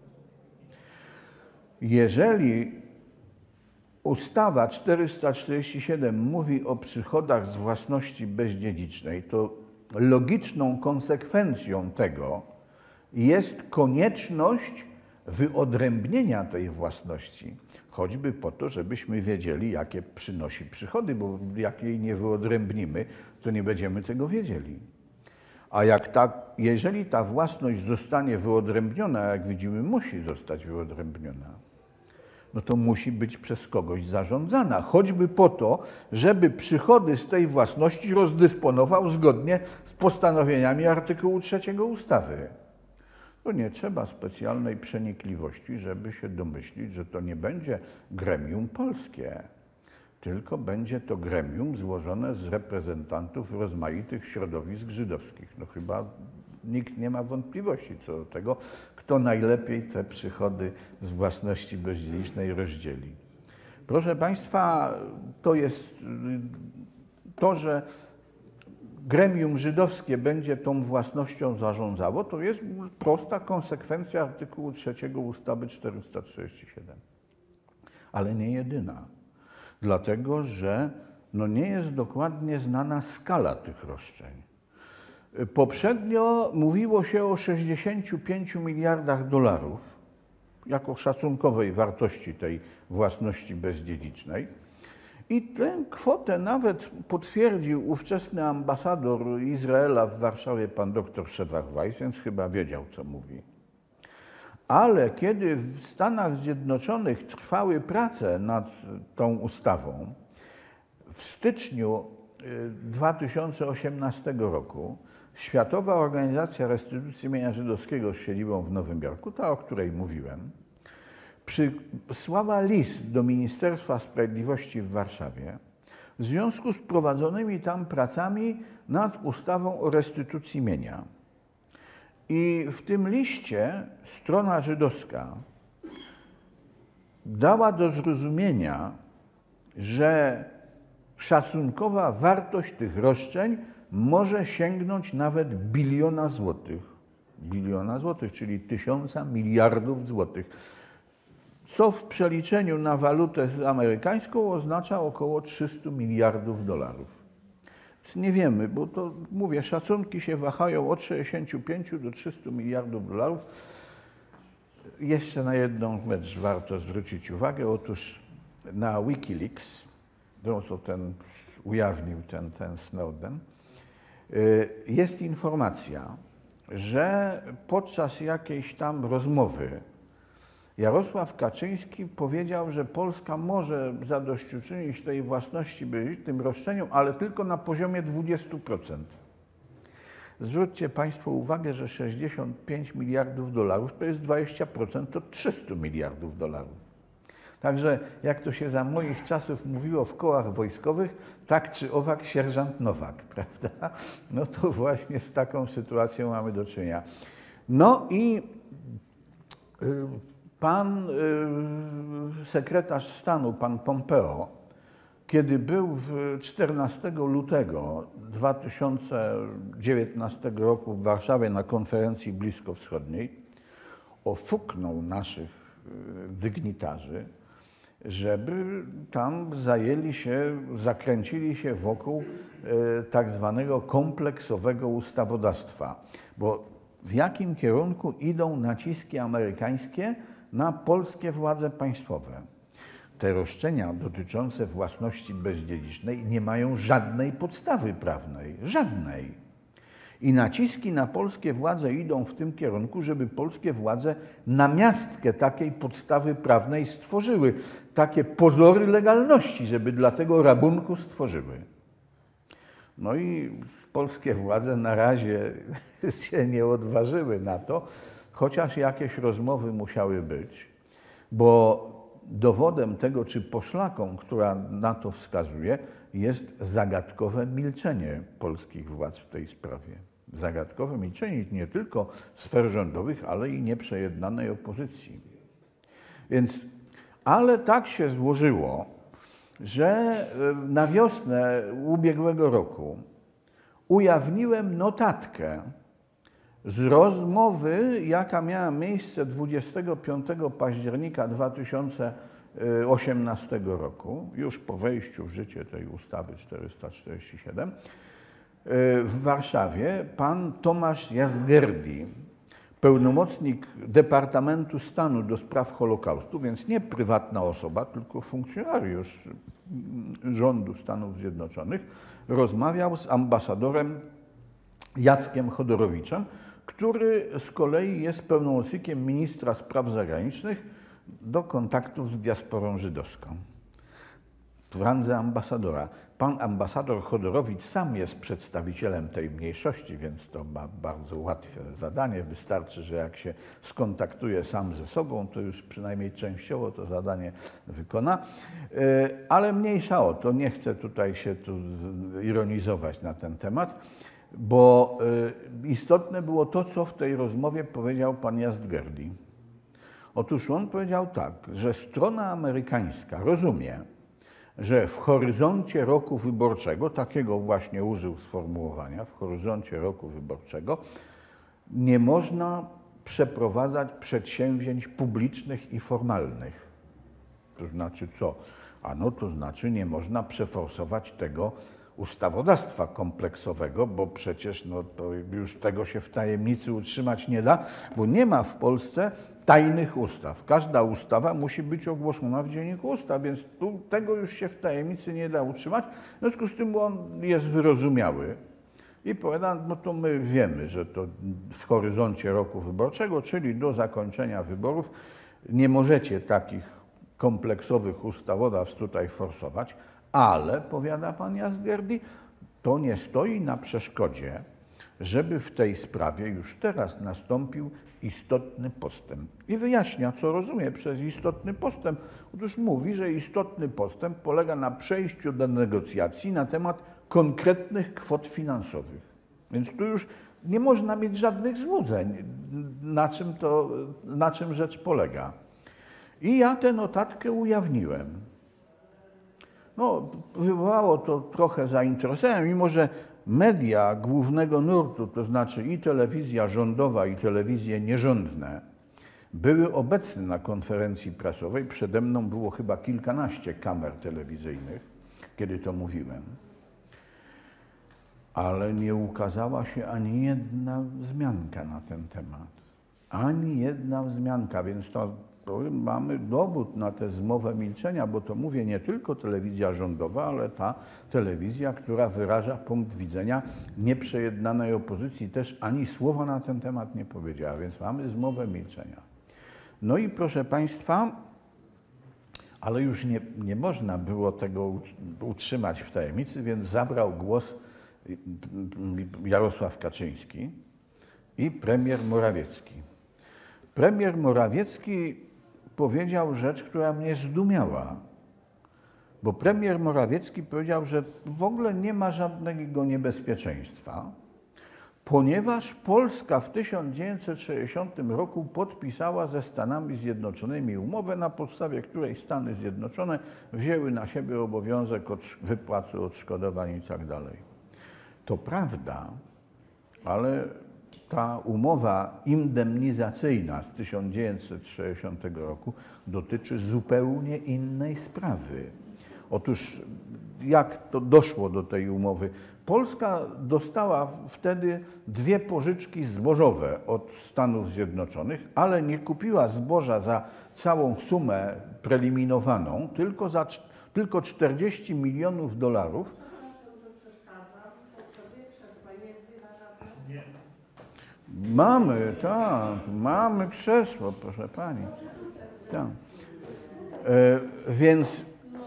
Jeżeli ustawa 447 mówi o przychodach z własności bezdziedzicznej, to logiczną konsekwencją tego jest konieczność wyodrębnienia tej własności, choćby po to, żebyśmy wiedzieli, jakie przynosi przychody, bo jak jej nie wyodrębnimy, to nie będziemy tego wiedzieli. A jeżeli ta własność zostanie wyodrębniona, jak widzimy, musi zostać wyodrębniona, no to musi być przez kogoś zarządzana, choćby po to, żeby przychody z tej własności rozdysponował zgodnie z postanowieniami artykułu 3 ustawy. To nie trzeba specjalnej przenikliwości, żeby się domyślić, że to nie będzie gremium polskie, tylko będzie to gremium złożone z reprezentantów rozmaitych środowisk żydowskich. No chyba nikt nie ma wątpliwości co do tego, kto najlepiej te przychody z własności bezdziedzicznej rozdzieli. Proszę Państwa, to jest to, że gremium żydowskie będzie tą własnością zarządzało, to jest prosta konsekwencja artykułu 3 ustawy 437. Ale nie jedyna. Dlatego, że nie jest dokładnie znana skala tych roszczeń. Poprzednio mówiło się o 65 miliardach dolarów jako szacunkowej wartości tej własności bezdziedzicznej. I tę kwotę nawet potwierdził ówczesny ambasador Izraela w Warszawie, pan dr Szewach Weiss, więc chyba wiedział, co mówi. Ale kiedy w Stanach Zjednoczonych trwały prace nad tą ustawą, w styczniu 2018 roku Światowa Organizacja Restytucji Mienia Żydowskiego z siedzibą w Nowym Jorku, ta, o której mówiłem, przysłała list do Ministerstwa Sprawiedliwości w Warszawie w związku z prowadzonymi tam pracami nad ustawą o restytucji mienia. I w tym liście strona żydowska dała do zrozumienia, że szacunkowa wartość tych roszczeń może sięgnąć nawet biliona złotych. Biliona złotych, czyli 1000 miliardów złotych. Co w przeliczeniu na walutę amerykańską oznacza około 300 miliardów dolarów. Więc nie wiemy, bo to, mówię, szacunki się wahają od 65 do 300 miliardów dolarów. Jeszcze na jedną rzecz warto zwrócić uwagę. Otóż na Wikileaks, to ten ujawnił ten Snowden, jest informacja, że podczas jakiejś tam rozmowy Jarosław Kaczyński powiedział, że Polska może zadośćuczynić tej własności, tym roszczeniom, ale tylko na poziomie 20%. Zwróćcie Państwo uwagę, że 65 miliardów dolarów to jest 20% od 300 miliardów dolarów. Także, jak to się za moich czasów mówiło w kołach wojskowych, tak czy owak sierżant Nowak, prawda? No to właśnie z taką sytuacją mamy do czynienia. No i pan sekretarz stanu, pan Pompeo, kiedy był 14 lutego 2019 roku w Warszawie na konferencji bliskowschodniej, ofuknął naszych dygnitarzy, żeby tam zajęli się, zakręcili się wokół tak zwanego kompleksowego ustawodawstwa. Bo w jakim kierunku idą naciski amerykańskie na polskie władze państwowe? Te roszczenia dotyczące własności bezdziedzicznej nie mają żadnej podstawy prawnej. Żadnej. I naciski na polskie władze idą w tym kierunku, żeby polskie władze namiastkę takiej podstawy prawnej stworzyły. Takie pozory legalności, żeby dla tego rabunku stworzyły. No i polskie władze na razie się nie odważyły na to, chociaż jakieś rozmowy musiały być, bo dowodem tego, czy poszlaką, która na to wskazuje, jest zagadkowe milczenie polskich władz w tej sprawie. Zagadkowe milczenie nie tylko sfer rządowych, ale i nieprzejednanej opozycji. Więc, ale tak się złożyło, że na wiosnę ubiegłego roku ujawniłem notatkę z rozmowy, jaka miała miejsce 25 października 2018 roku, już po wejściu w życie tej ustawy 447, w Warszawie pan Tomasz Jazgerdi, pełnomocnik Departamentu Stanu do spraw Holokaustu, więc nie prywatna osoba, tylko funkcjonariusz rządu Stanów Zjednoczonych, rozmawiał z ambasadorem Jackiem Chodorowiczem, który z kolei jest pełnomocnikiem ministra spraw zagranicznych do kontaktów z diasporą żydowską w randze ambasadora. Pan ambasador Chodorowicz sam jest przedstawicielem tej mniejszości, więc to ma bardzo łatwe zadanie. Wystarczy, że jak się skontaktuje sam ze sobą, to już przynajmniej częściowo to zadanie wykona. Ale mniejsza o to, nie chcę tutaj się ironizować na ten temat, bo istotne było to, co w tej rozmowie powiedział pan Jazgerdi. Otóż on powiedział tak, że strona amerykańska rozumie, że w horyzoncie roku wyborczego, takiego właśnie użył sformułowania, w horyzoncie roku wyborczego, nie można przeprowadzać przedsięwzięć publicznych i formalnych. To znaczy co? Ano to znaczy nie można przeforsować tego ustawodawstwa kompleksowego, bo przecież no, to już tego się w tajemnicy utrzymać nie da, bo nie ma w Polsce tajnych ustaw. Każda ustawa musi być ogłoszona w Dzienniku Ustaw, więc tu tego już się w tajemnicy nie da utrzymać. W związku z tym on jest wyrozumiały i powiada, no to my wiemy, że to w horyzoncie roku wyborczego, czyli do zakończenia wyborów, nie możecie takich kompleksowych ustawodawstw tutaj forsować, ale, powiada pan Jazdgerdi, to nie stoi na przeszkodzie, żeby w tej sprawie już teraz nastąpił istotny postęp. I wyjaśnia, co rozumie przez istotny postęp. Otóż mówi, że istotny postęp polega na przejściu do negocjacji na temat konkretnych kwot finansowych. Więc tu już nie można mieć żadnych złudzeń, na czym rzecz polega. I ja tę notatkę ujawniłem. No, wywołało to trochę zainteresowania, mimo że media głównego nurtu, to znaczy i telewizja rządowa, i telewizje nierządne, były obecne na konferencji prasowej. Przede mną było chyba kilkanaście kamer telewizyjnych, kiedy to mówiłem. Ale nie ukazała się ani jedna wzmianka na ten temat. Ani jedna wzmianka, więc to mamy dowód na tę zmowę milczenia, bo to mówię nie tylko telewizja rządowa, ale ta telewizja, która wyraża punkt widzenia nieprzejednanej opozycji, też ani słowa na ten temat nie powiedziała, więc mamy zmowę milczenia. No i proszę państwa, ale już nie można było tego utrzymać w tajemnicy, więc zabrał głos Jarosław Kaczyński i premier Morawiecki. Premier Morawiecki powiedział rzecz, która mnie zdumiała, bo premier Morawiecki powiedział, że w ogóle nie ma żadnego niebezpieczeństwa, ponieważ Polska w 1960 roku podpisała ze Stanami Zjednoczonymi umowę, na podstawie której Stany Zjednoczone wzięły na siebie obowiązek wypłaty odszkodowań i tak dalej. To prawda, ale ta umowa indemnizacyjna z 1960 roku dotyczy zupełnie innej sprawy. Otóż jak to doszło do tej umowy? Polska dostała wtedy 2 pożyczki zbożowe od Stanów Zjednoczonych, ale nie kupiła zboża za całą sumę preliminowaną, tylko 40 milionów dolarów. Mamy, tak, mamy krzesło, proszę pani. Tak. Więc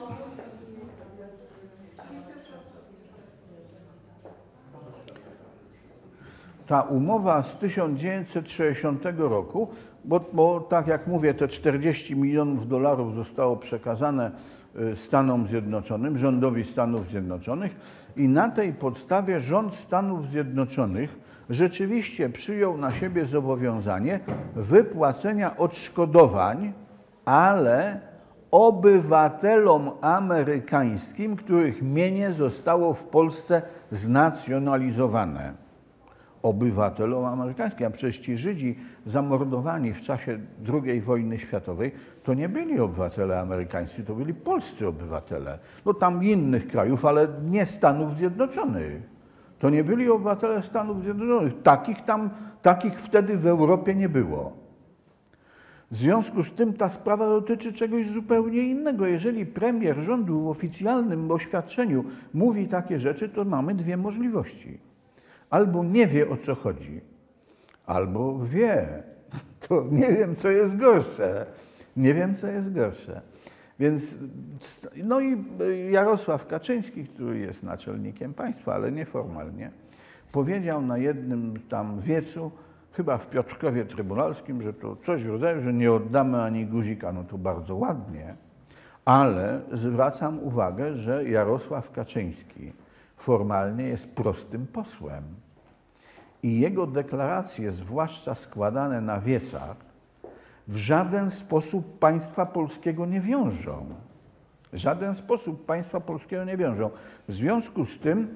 ta umowa z 1960 roku, bo tak jak mówię, te 40 milionów dolarów zostało przekazane Stanom Zjednoczonym, rządowi Stanów Zjednoczonych i na tej podstawie rząd Stanów Zjednoczonych rzeczywiście przyjął na siebie zobowiązanie wypłacenia odszkodowań, ale obywatelom amerykańskim, których mienie zostało w Polsce znacjonalizowane. Obywatelom amerykańskim, a przecież ci Żydzi zamordowani w czasie II wojny światowej to nie byli obywatele amerykańscy, to byli polscy obywatele. No tam innych krajów, ale nie Stanów Zjednoczonych. To nie byli obywatele Stanów Zjednoczonych. Takich wtedy w Europie nie było. W związku z tym ta sprawa dotyczy czegoś zupełnie innego. Jeżeli premier rządu w oficjalnym oświadczeniu mówi takie rzeczy, to mamy 2 możliwości. Albo nie wie, o co chodzi, albo wie. To nie wiem, co jest gorsze. Nie wiem, co jest gorsze. Więc, no i Jarosław Kaczyński, który jest naczelnikiem państwa, ale nieformalnie, powiedział na jednym tam wiecu, chyba w Piotrkowie Trybunalskim, że to coś w rodzaju, że nie oddamy ani guzika. No to bardzo ładnie, ale zwracam uwagę, że Jarosław Kaczyński formalnie jest prostym posłem i jego deklaracje, zwłaszcza składane na wiecach, w żaden sposób państwa polskiego nie wiążą. W żaden sposób państwa polskiego nie wiążą. W związku z tym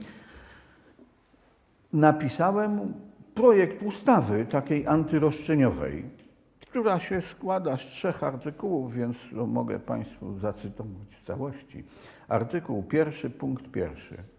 napisałem projekt ustawy takiej antyroszczeniowej, która się składa z 3 artykułów, więc mogę Państwu zacytować w całości. Artykuł 1, punkt 1.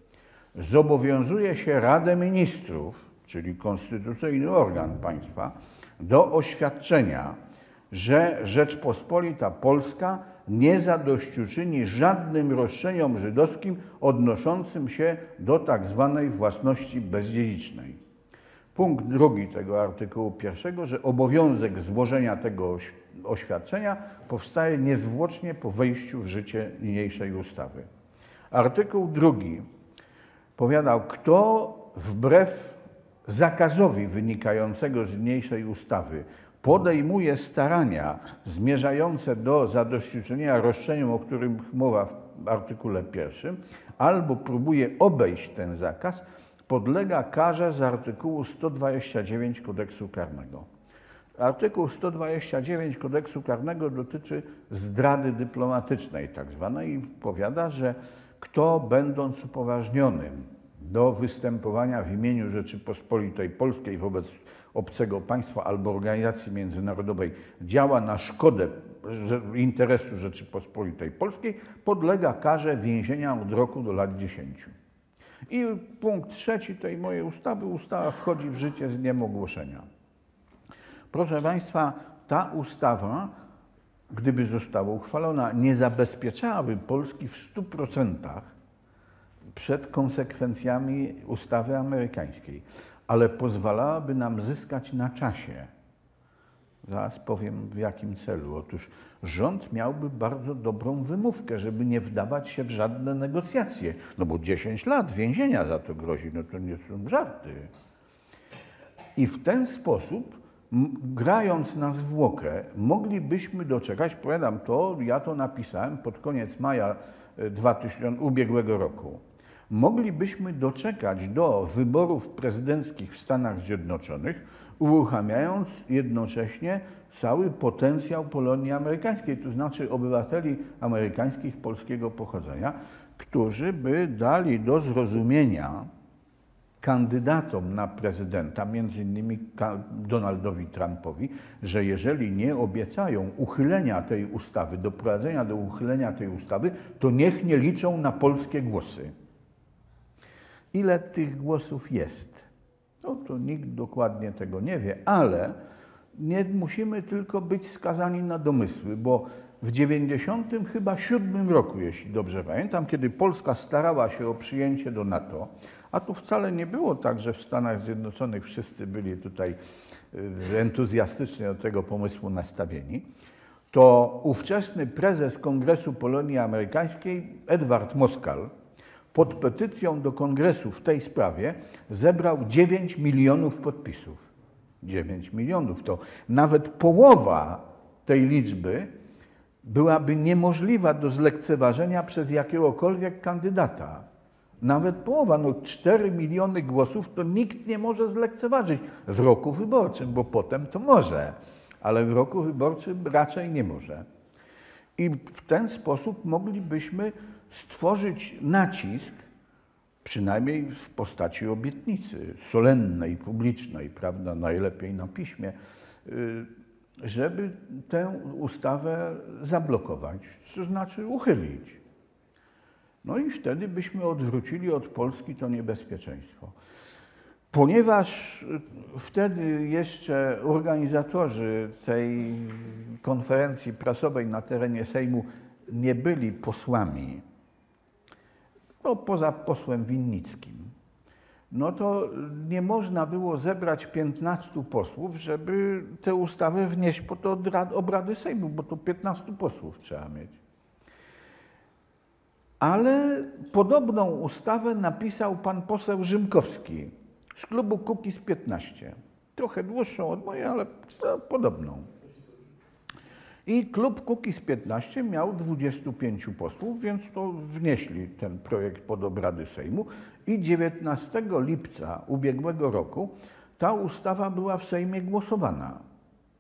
Zobowiązuje się Radę Ministrów, czyli konstytucyjny organ państwa, do oświadczenia, że Rzeczpospolita Polska nie zadośćuczyni żadnym roszczeniom żydowskim odnoszącym się do tak zwanej własności bezdziedzicznej. Punkt 2 tego artykułu 1, że obowiązek złożenia tego oświadczenia powstaje niezwłocznie po wejściu w życie niniejszej ustawy. Artykuł 2 powiadał, kto wbrew zakazowi wynikającego z niniejszej ustawy podejmuje starania zmierzające do zadośćuczynienia roszczeniom, o którym mowa w artykule 1, albo próbuje obejść ten zakaz, podlega karze z artykułu 129 Kodeksu Karnego. Artykuł 129 Kodeksu Karnego dotyczy zdrady dyplomatycznej tak zwanej i powiada, że kto będąc upoważnionym do występowania w imieniu Rzeczypospolitej Polskiej wobec obcego państwa albo organizacji międzynarodowej działa na szkodę interesu Rzeczypospolitej Polskiej, podlega karze więzienia od roku do lat 10. I punkt 3 tej mojej ustawy, ustawa wchodzi w życie z dniem ogłoszenia. Proszę Państwa, ta ustawa, gdyby została uchwalona, nie zabezpieczałaby Polski w 100% przed konsekwencjami ustawy amerykańskiej, ale pozwalałaby nam zyskać na czasie. Zaraz powiem w jakim celu. Otóż rząd miałby bardzo dobrą wymówkę, żeby nie wdawać się w żadne negocjacje. No bo 10 lat więzienia za to grozi, no to nie są żarty. I w ten sposób, grając na zwłokę, moglibyśmy doczekać, powiadam to, ja to napisałem pod koniec maja ubiegłego roku. Moglibyśmy doczekać do wyborów prezydenckich w Stanach Zjednoczonych, uruchamiając jednocześnie cały potencjał Polonii amerykańskiej, to znaczy obywateli amerykańskich polskiego pochodzenia, którzy by dali do zrozumienia kandydatom na prezydenta, między innymi Donaldowi Trumpowi, że jeżeli nie obiecają uchylenia tej ustawy, doprowadzenia do uchylenia tej ustawy, to niech nie liczą na polskie głosy. Ile tych głosów jest? No to nikt dokładnie tego nie wie, ale nie musimy tylko być skazani na domysły, bo w 97 roku, jeśli dobrze pamiętam, kiedy Polska starała się o przyjęcie do NATO, a tu wcale nie było tak, że w Stanach Zjednoczonych wszyscy byli tutaj entuzjastycznie do tego pomysłu nastawieni, to ówczesny prezes Kongresu Polonii Amerykańskiej, Edward Moskal, pod petycją do Kongresu w tej sprawie zebrał 9 milionów podpisów. 9 milionów to nawet połowa tej liczby byłaby niemożliwa do zlekceważenia przez jakiegokolwiek kandydata. Nawet połowa, no 4 miliony głosów to nikt nie może zlekceważyć w roku wyborczym, bo potem to może, ale w roku wyborczym raczej nie może. I w ten sposób moglibyśmy stworzyć nacisk, przynajmniej w postaci obietnicy solennej, publicznej, prawda, najlepiej na piśmie, żeby tę ustawę zablokować, to znaczy uchylić. No i wtedy byśmy odwrócili od Polski to niebezpieczeństwo. Ponieważ wtedy jeszcze organizatorzy tej konferencji prasowej na terenie Sejmu nie byli posłami, no poza posłem Winnickim, no to nie można było zebrać 15 posłów, żeby tę ustawę wnieść pod obrady Sejmu, bo to 15 posłów trzeba mieć. Ale podobną ustawę napisał pan poseł Rzymkowski z klubu Kukiz-15. Trochę dłuższą od mojej, ale podobną. I klub Kukiz-15 miał 25 posłów, więc to wnieśli ten projekt pod obrady Sejmu i 19 lipca ubiegłego roku ta ustawa była w Sejmie głosowana.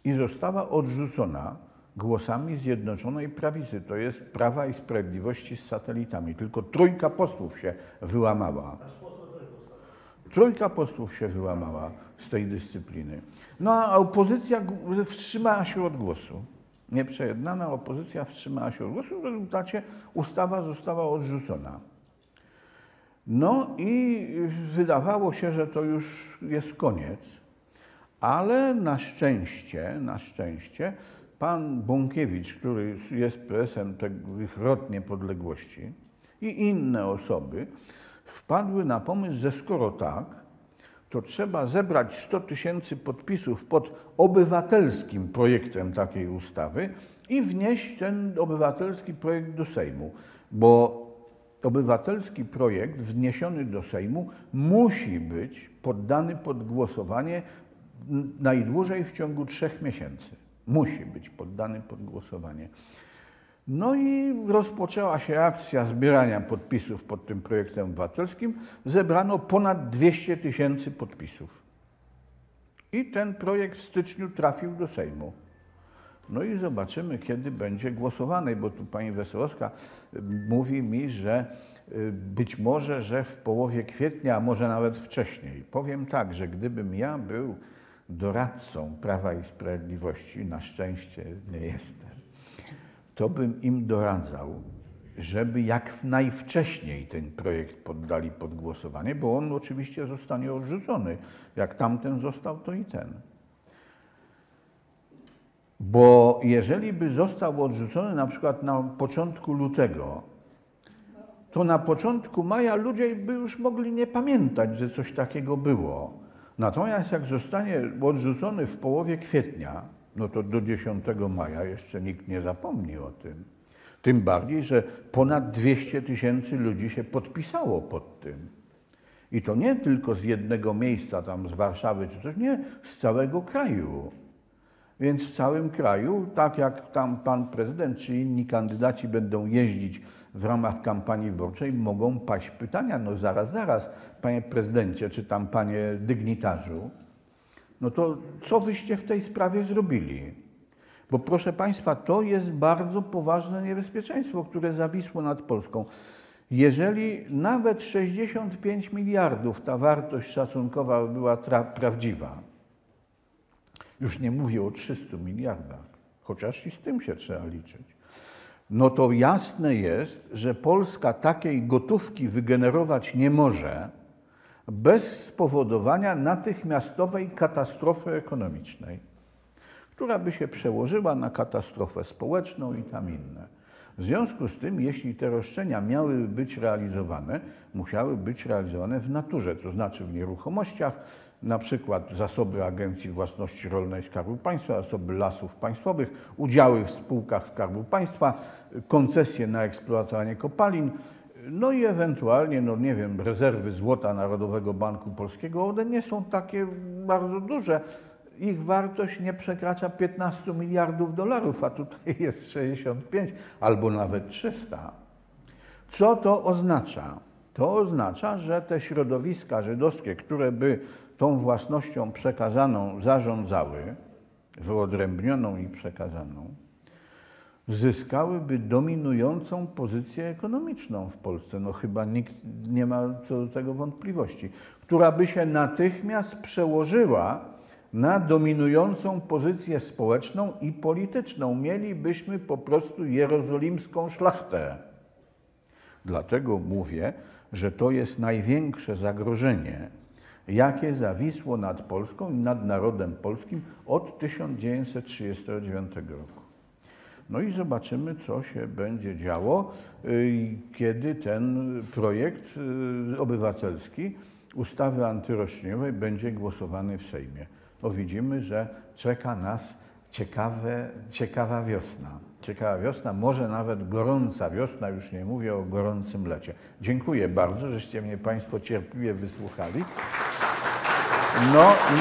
i została odrzucona głosami Zjednoczonej Prawicy, to jest Prawa i Sprawiedliwości z satelitami. Tylko 3 posłów się wyłamała. Trójka posłów się wyłamała z tej dyscypliny. No a opozycja wstrzymała się od głosu. Nieprzejednana opozycja wstrzymała się od głosu, w rezultacie ustawa została odrzucona. No i wydawało się, że to już jest koniec, ale na szczęście pan Bąkiewicz, który jest prezesem tych rot niepodległości, i inne osoby wpadły na pomysł, że skoro tak, to trzeba zebrać 100 000 podpisów pod obywatelskim projektem takiej ustawy i wnieść ten obywatelski projekt do Sejmu, bo obywatelski projekt wniesiony do Sejmu musi być poddany pod głosowanie najdłużej w ciągu 3 miesięcy. Musi być poddany pod głosowanie. No i rozpoczęła się akcja zbierania podpisów pod tym projektem obywatelskim. Zebrano ponad 200 000 podpisów. I ten projekt w styczniu trafił do Sejmu. No i zobaczymy, kiedy będzie głosowany, bo tu pani Wesołowska mówi mi, że być może, że w połowie kwietnia, a może nawet wcześniej. Powiem tak, że gdybym ja był doradcą Prawa i Sprawiedliwości, na szczęście nie jestem, to bym im doradzał, żeby jak najwcześniej ten projekt poddali pod głosowanie, bo on oczywiście zostanie odrzucony. Jak tamten został, to i ten. Bo jeżeli by został odrzucony na przykład na początku lutego, to na początku maja ludzie by już mogli nie pamiętać, że coś takiego było. Natomiast jak zostanie odrzucony w połowie kwietnia, no to do 10 maja jeszcze nikt nie zapomni o tym. Tym bardziej, że ponad 200 000 ludzi się podpisało pod tym. I to nie tylko z jednego miejsca, tam z Warszawy czy coś, nie, z całego kraju. Więc w całym kraju, tak jak tam pan prezydent czy inni kandydaci będą jeździć w ramach kampanii wyborczej, mogą paść pytania. No zaraz, panie prezydencie, czy tam panie dygnitarzu, no to co wyście w tej sprawie zrobili? Bo proszę państwa, to jest bardzo poważne niebezpieczeństwo, które zawisło nad Polską. Jeżeli nawet 65 miliardów ta wartość szacunkowa była prawdziwa, już nie mówię o 300 miliardach, chociaż i z tym się trzeba liczyć, no to jasne jest, że Polska takiej gotówki wygenerować nie może bez spowodowania natychmiastowej katastrofy ekonomicznej, która by się przełożyła na katastrofę społeczną i tam inne. W związku z tym, jeśli te roszczenia miały być realizowane, musiały być realizowane w naturze, to znaczy w nieruchomościach, na przykład zasoby Agencji Własności Rolnej Skarbu Państwa, zasoby Lasów Państwowych, udziały w spółkach Skarbu Państwa, koncesje na eksploatowanie kopalin, no i ewentualnie, no nie wiem, rezerwy złota Narodowego Banku Polskiego. One nie są takie bardzo duże. Ich wartość nie przekracza 15 miliardów dolarów, a tutaj jest 65 albo nawet 300. Co to oznacza? To oznacza, że te środowiska żydowskie, które by tą własnością przekazaną zarządzały, wyodrębnioną i przekazaną, zyskałyby dominującą pozycję ekonomiczną w Polsce. No chyba nikt nie ma co do tego wątpliwości, która by się natychmiast przełożyła na dominującą pozycję społeczną i polityczną. Mielibyśmy po prostu jerozolimską szlachtę. Dlatego mówię, że to jest największe zagrożenie, jakie zawisło nad Polską i nad narodem polskim od 1939 roku. No i zobaczymy, co się będzie działo, kiedy ten projekt obywatelski ustawy antyroszczeniowej będzie głosowany w Sejmie. Bo widzimy, że czeka nas ciekawa wiosna. Ciekawa wiosna, może nawet gorąca wiosna, już nie mówię o gorącym lecie. Dziękuję bardzo, żeście mnie państwo cierpliwie wysłuchali. No i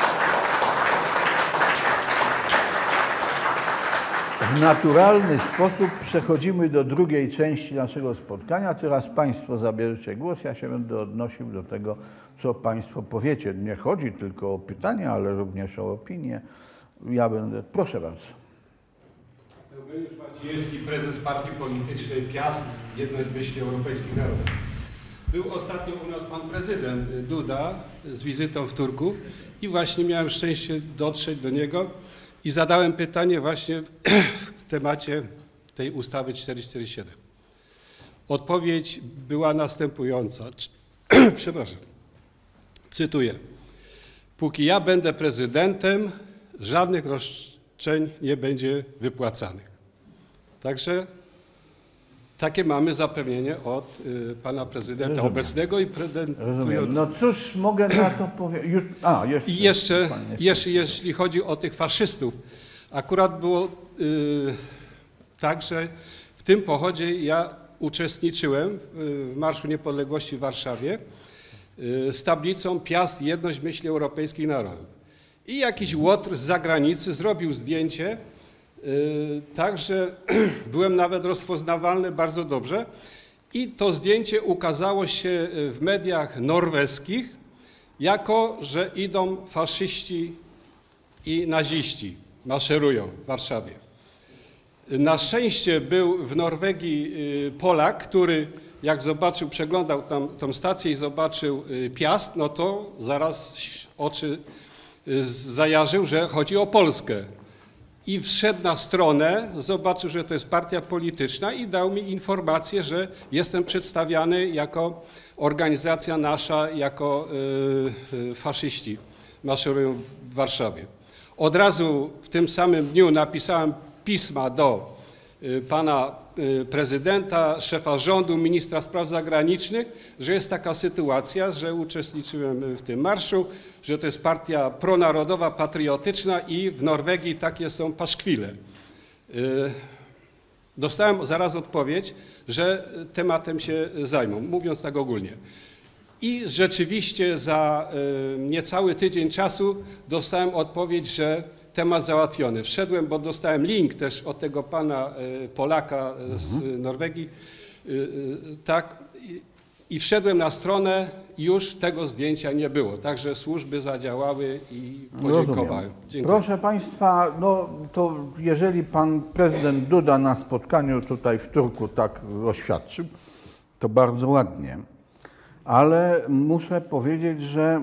w naturalny sposób przechodzimy do drugiej części naszego spotkania. Teraz państwo zabierzecie głos, ja się będę odnosił do tego, co państwo powiecie. Nie chodzi tylko o pytania, ale również o opinie. ja będę... Proszę bardzo. Eugeniusz Maciejewski, prezes partii politycznej Piast, Jedność Myśli Europejskich Narodów. Był ostatnio u nas pan prezydent Duda z wizytą w Turku i właśnie miałem szczęście dotrzeć do niego i zadałem pytanie właśnie w temacie tej ustawy 447. Odpowiedź była następująca. Przepraszam. Cytuję. Póki ja będę prezydentem, żadnych roszczeń nie będzie wypłacanych. Także takie mamy zapewnienie od pana prezydenta obecnego i prezydentującego. No cóż mogę na to powiedzieć? I jeszcze, jeśli chodzi o tych faszystów, akurat było tak, że w tym pochodzie ja uczestniczyłem w Marszu Niepodległości w Warszawie z tablicą Piast, Jedność Myśli Europejskich Narodów. I jakiś łotr z zagranicy zrobił zdjęcie, tak że byłem nawet rozpoznawalny bardzo dobrze. I to zdjęcie ukazało się w mediach norweskich, jako że idą faszyści i naziści, maszerują w Warszawie. Na był w Norwegii Polak, który jak zobaczył, przeglądał tam tą stację i zobaczył Piast, no to zaraz oczy zajarzył, że chodzi o Polskę. I wszedł na stronę, zobaczył, że to jest partia polityczna i dał mi informację, że jestem przedstawiany jako organizacja nasza, jako faszyści maszerują w Warszawie. Od razu w tym samym dniu napisałem pisma do pana prezydenta, szefa rządu, ministra spraw zagranicznych, że jest taka sytuacja, że uczestniczyłem w tym marszu, że to jest partia pronarodowa, patriotyczna i w Norwegii takie są paszkwile. Dostałem zaraz odpowiedź, że tematem się zajmą, mówiąc tak ogólnie. I rzeczywiście za niecały tydzień czasu dostałem odpowiedź, że temat załatwiony. Wszedłem, bo dostałem link też od tego pana Polaka z Norwegii, tak, i wszedłem na stronę, już tego zdjęcia nie było. Także służby zadziałały i podziękowałem. Proszę państwa, no to jeżeli pan prezydent Duda na spotkaniu tutaj w Turku tak oświadczył, to bardzo ładnie. Ale muszę powiedzieć, że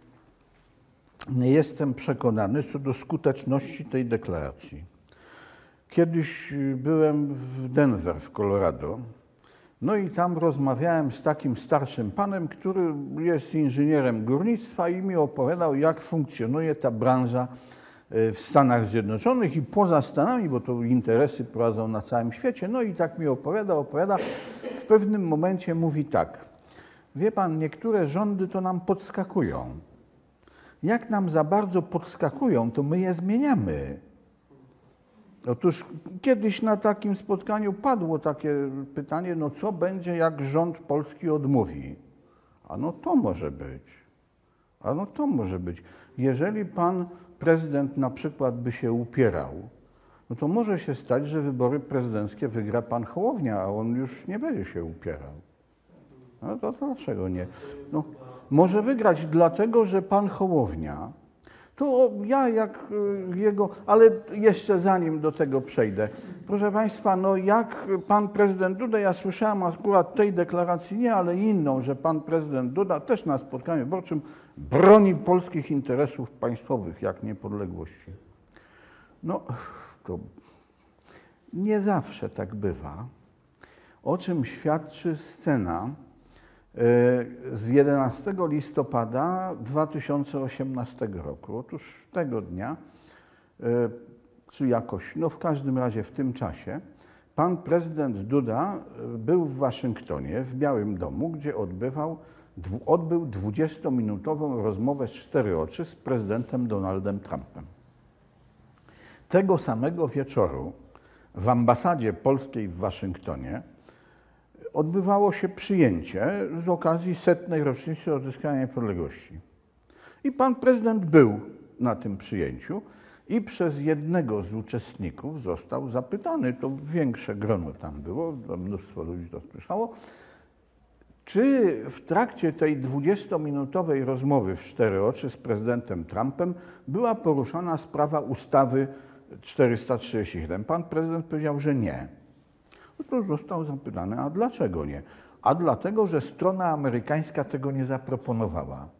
nie jestem przekonany co do skuteczności tej deklaracji. Kiedyś byłem w Denver w Colorado, no i tam rozmawiałem z takim starszym panem, który jest inżynierem górnictwa i mi opowiadał, jak funkcjonuje ta branża w Stanach Zjednoczonych i poza Stanami, bo to interesy prowadzą na całym świecie. No i tak mi opowiada. W pewnym momencie mówi tak: wie pan, niektóre rządy to nam podskakują. Jak nam za bardzo podskakują, to my je zmieniamy. Otóż kiedyś na takim spotkaniu padło takie pytanie, no co będzie, jak rząd polski odmówi? A no to może być. A no to może być. Jeżeli pan prezydent na przykład by się upierał, no to może się stać, że wybory prezydenckie wygra pan Hołownia, a on już nie będzie się upierał. No to dlaczego nie? No, może wygrać dlatego, że pan Hołownia, to ja jak jego, ale jeszcze zanim do tego przejdę. Proszę państwa, no jak pan prezydent Duda, ja słyszałem akurat tej deklaracji nie, ale inną, że pan prezydent Duda też na spotkaniu wyborczym broni polskich interesów państwowych jak niepodległości. No to nie zawsze tak bywa, o czym świadczy scena z 11 listopada 2018 roku. Otóż tego dnia, czy jakoś, no w każdym razie w tym czasie, pan prezydent Duda był w Waszyngtonie, w Białym Domu, gdzie odbył 20-minutową rozmowę z 4 oczy z prezydentem Donaldem Trumpem. Tego samego wieczoru w ambasadzie polskiej w Waszyngtonie odbywało się przyjęcie z okazji 100. rocznicy odzyskania niepodległości. I pan prezydent był na tym przyjęciu i przez jednego z uczestników został zapytany, to większe grono tam było, mnóstwo ludzi to słyszało, Czy w trakcie tej 20-minutowej rozmowy w 4 oczy z prezydentem Trumpem była poruszana sprawa ustawy 437? Pan prezydent powiedział, że nie. No to został zapytany, a dlaczego nie? A dlatego, że strona amerykańska tego nie zaproponowała.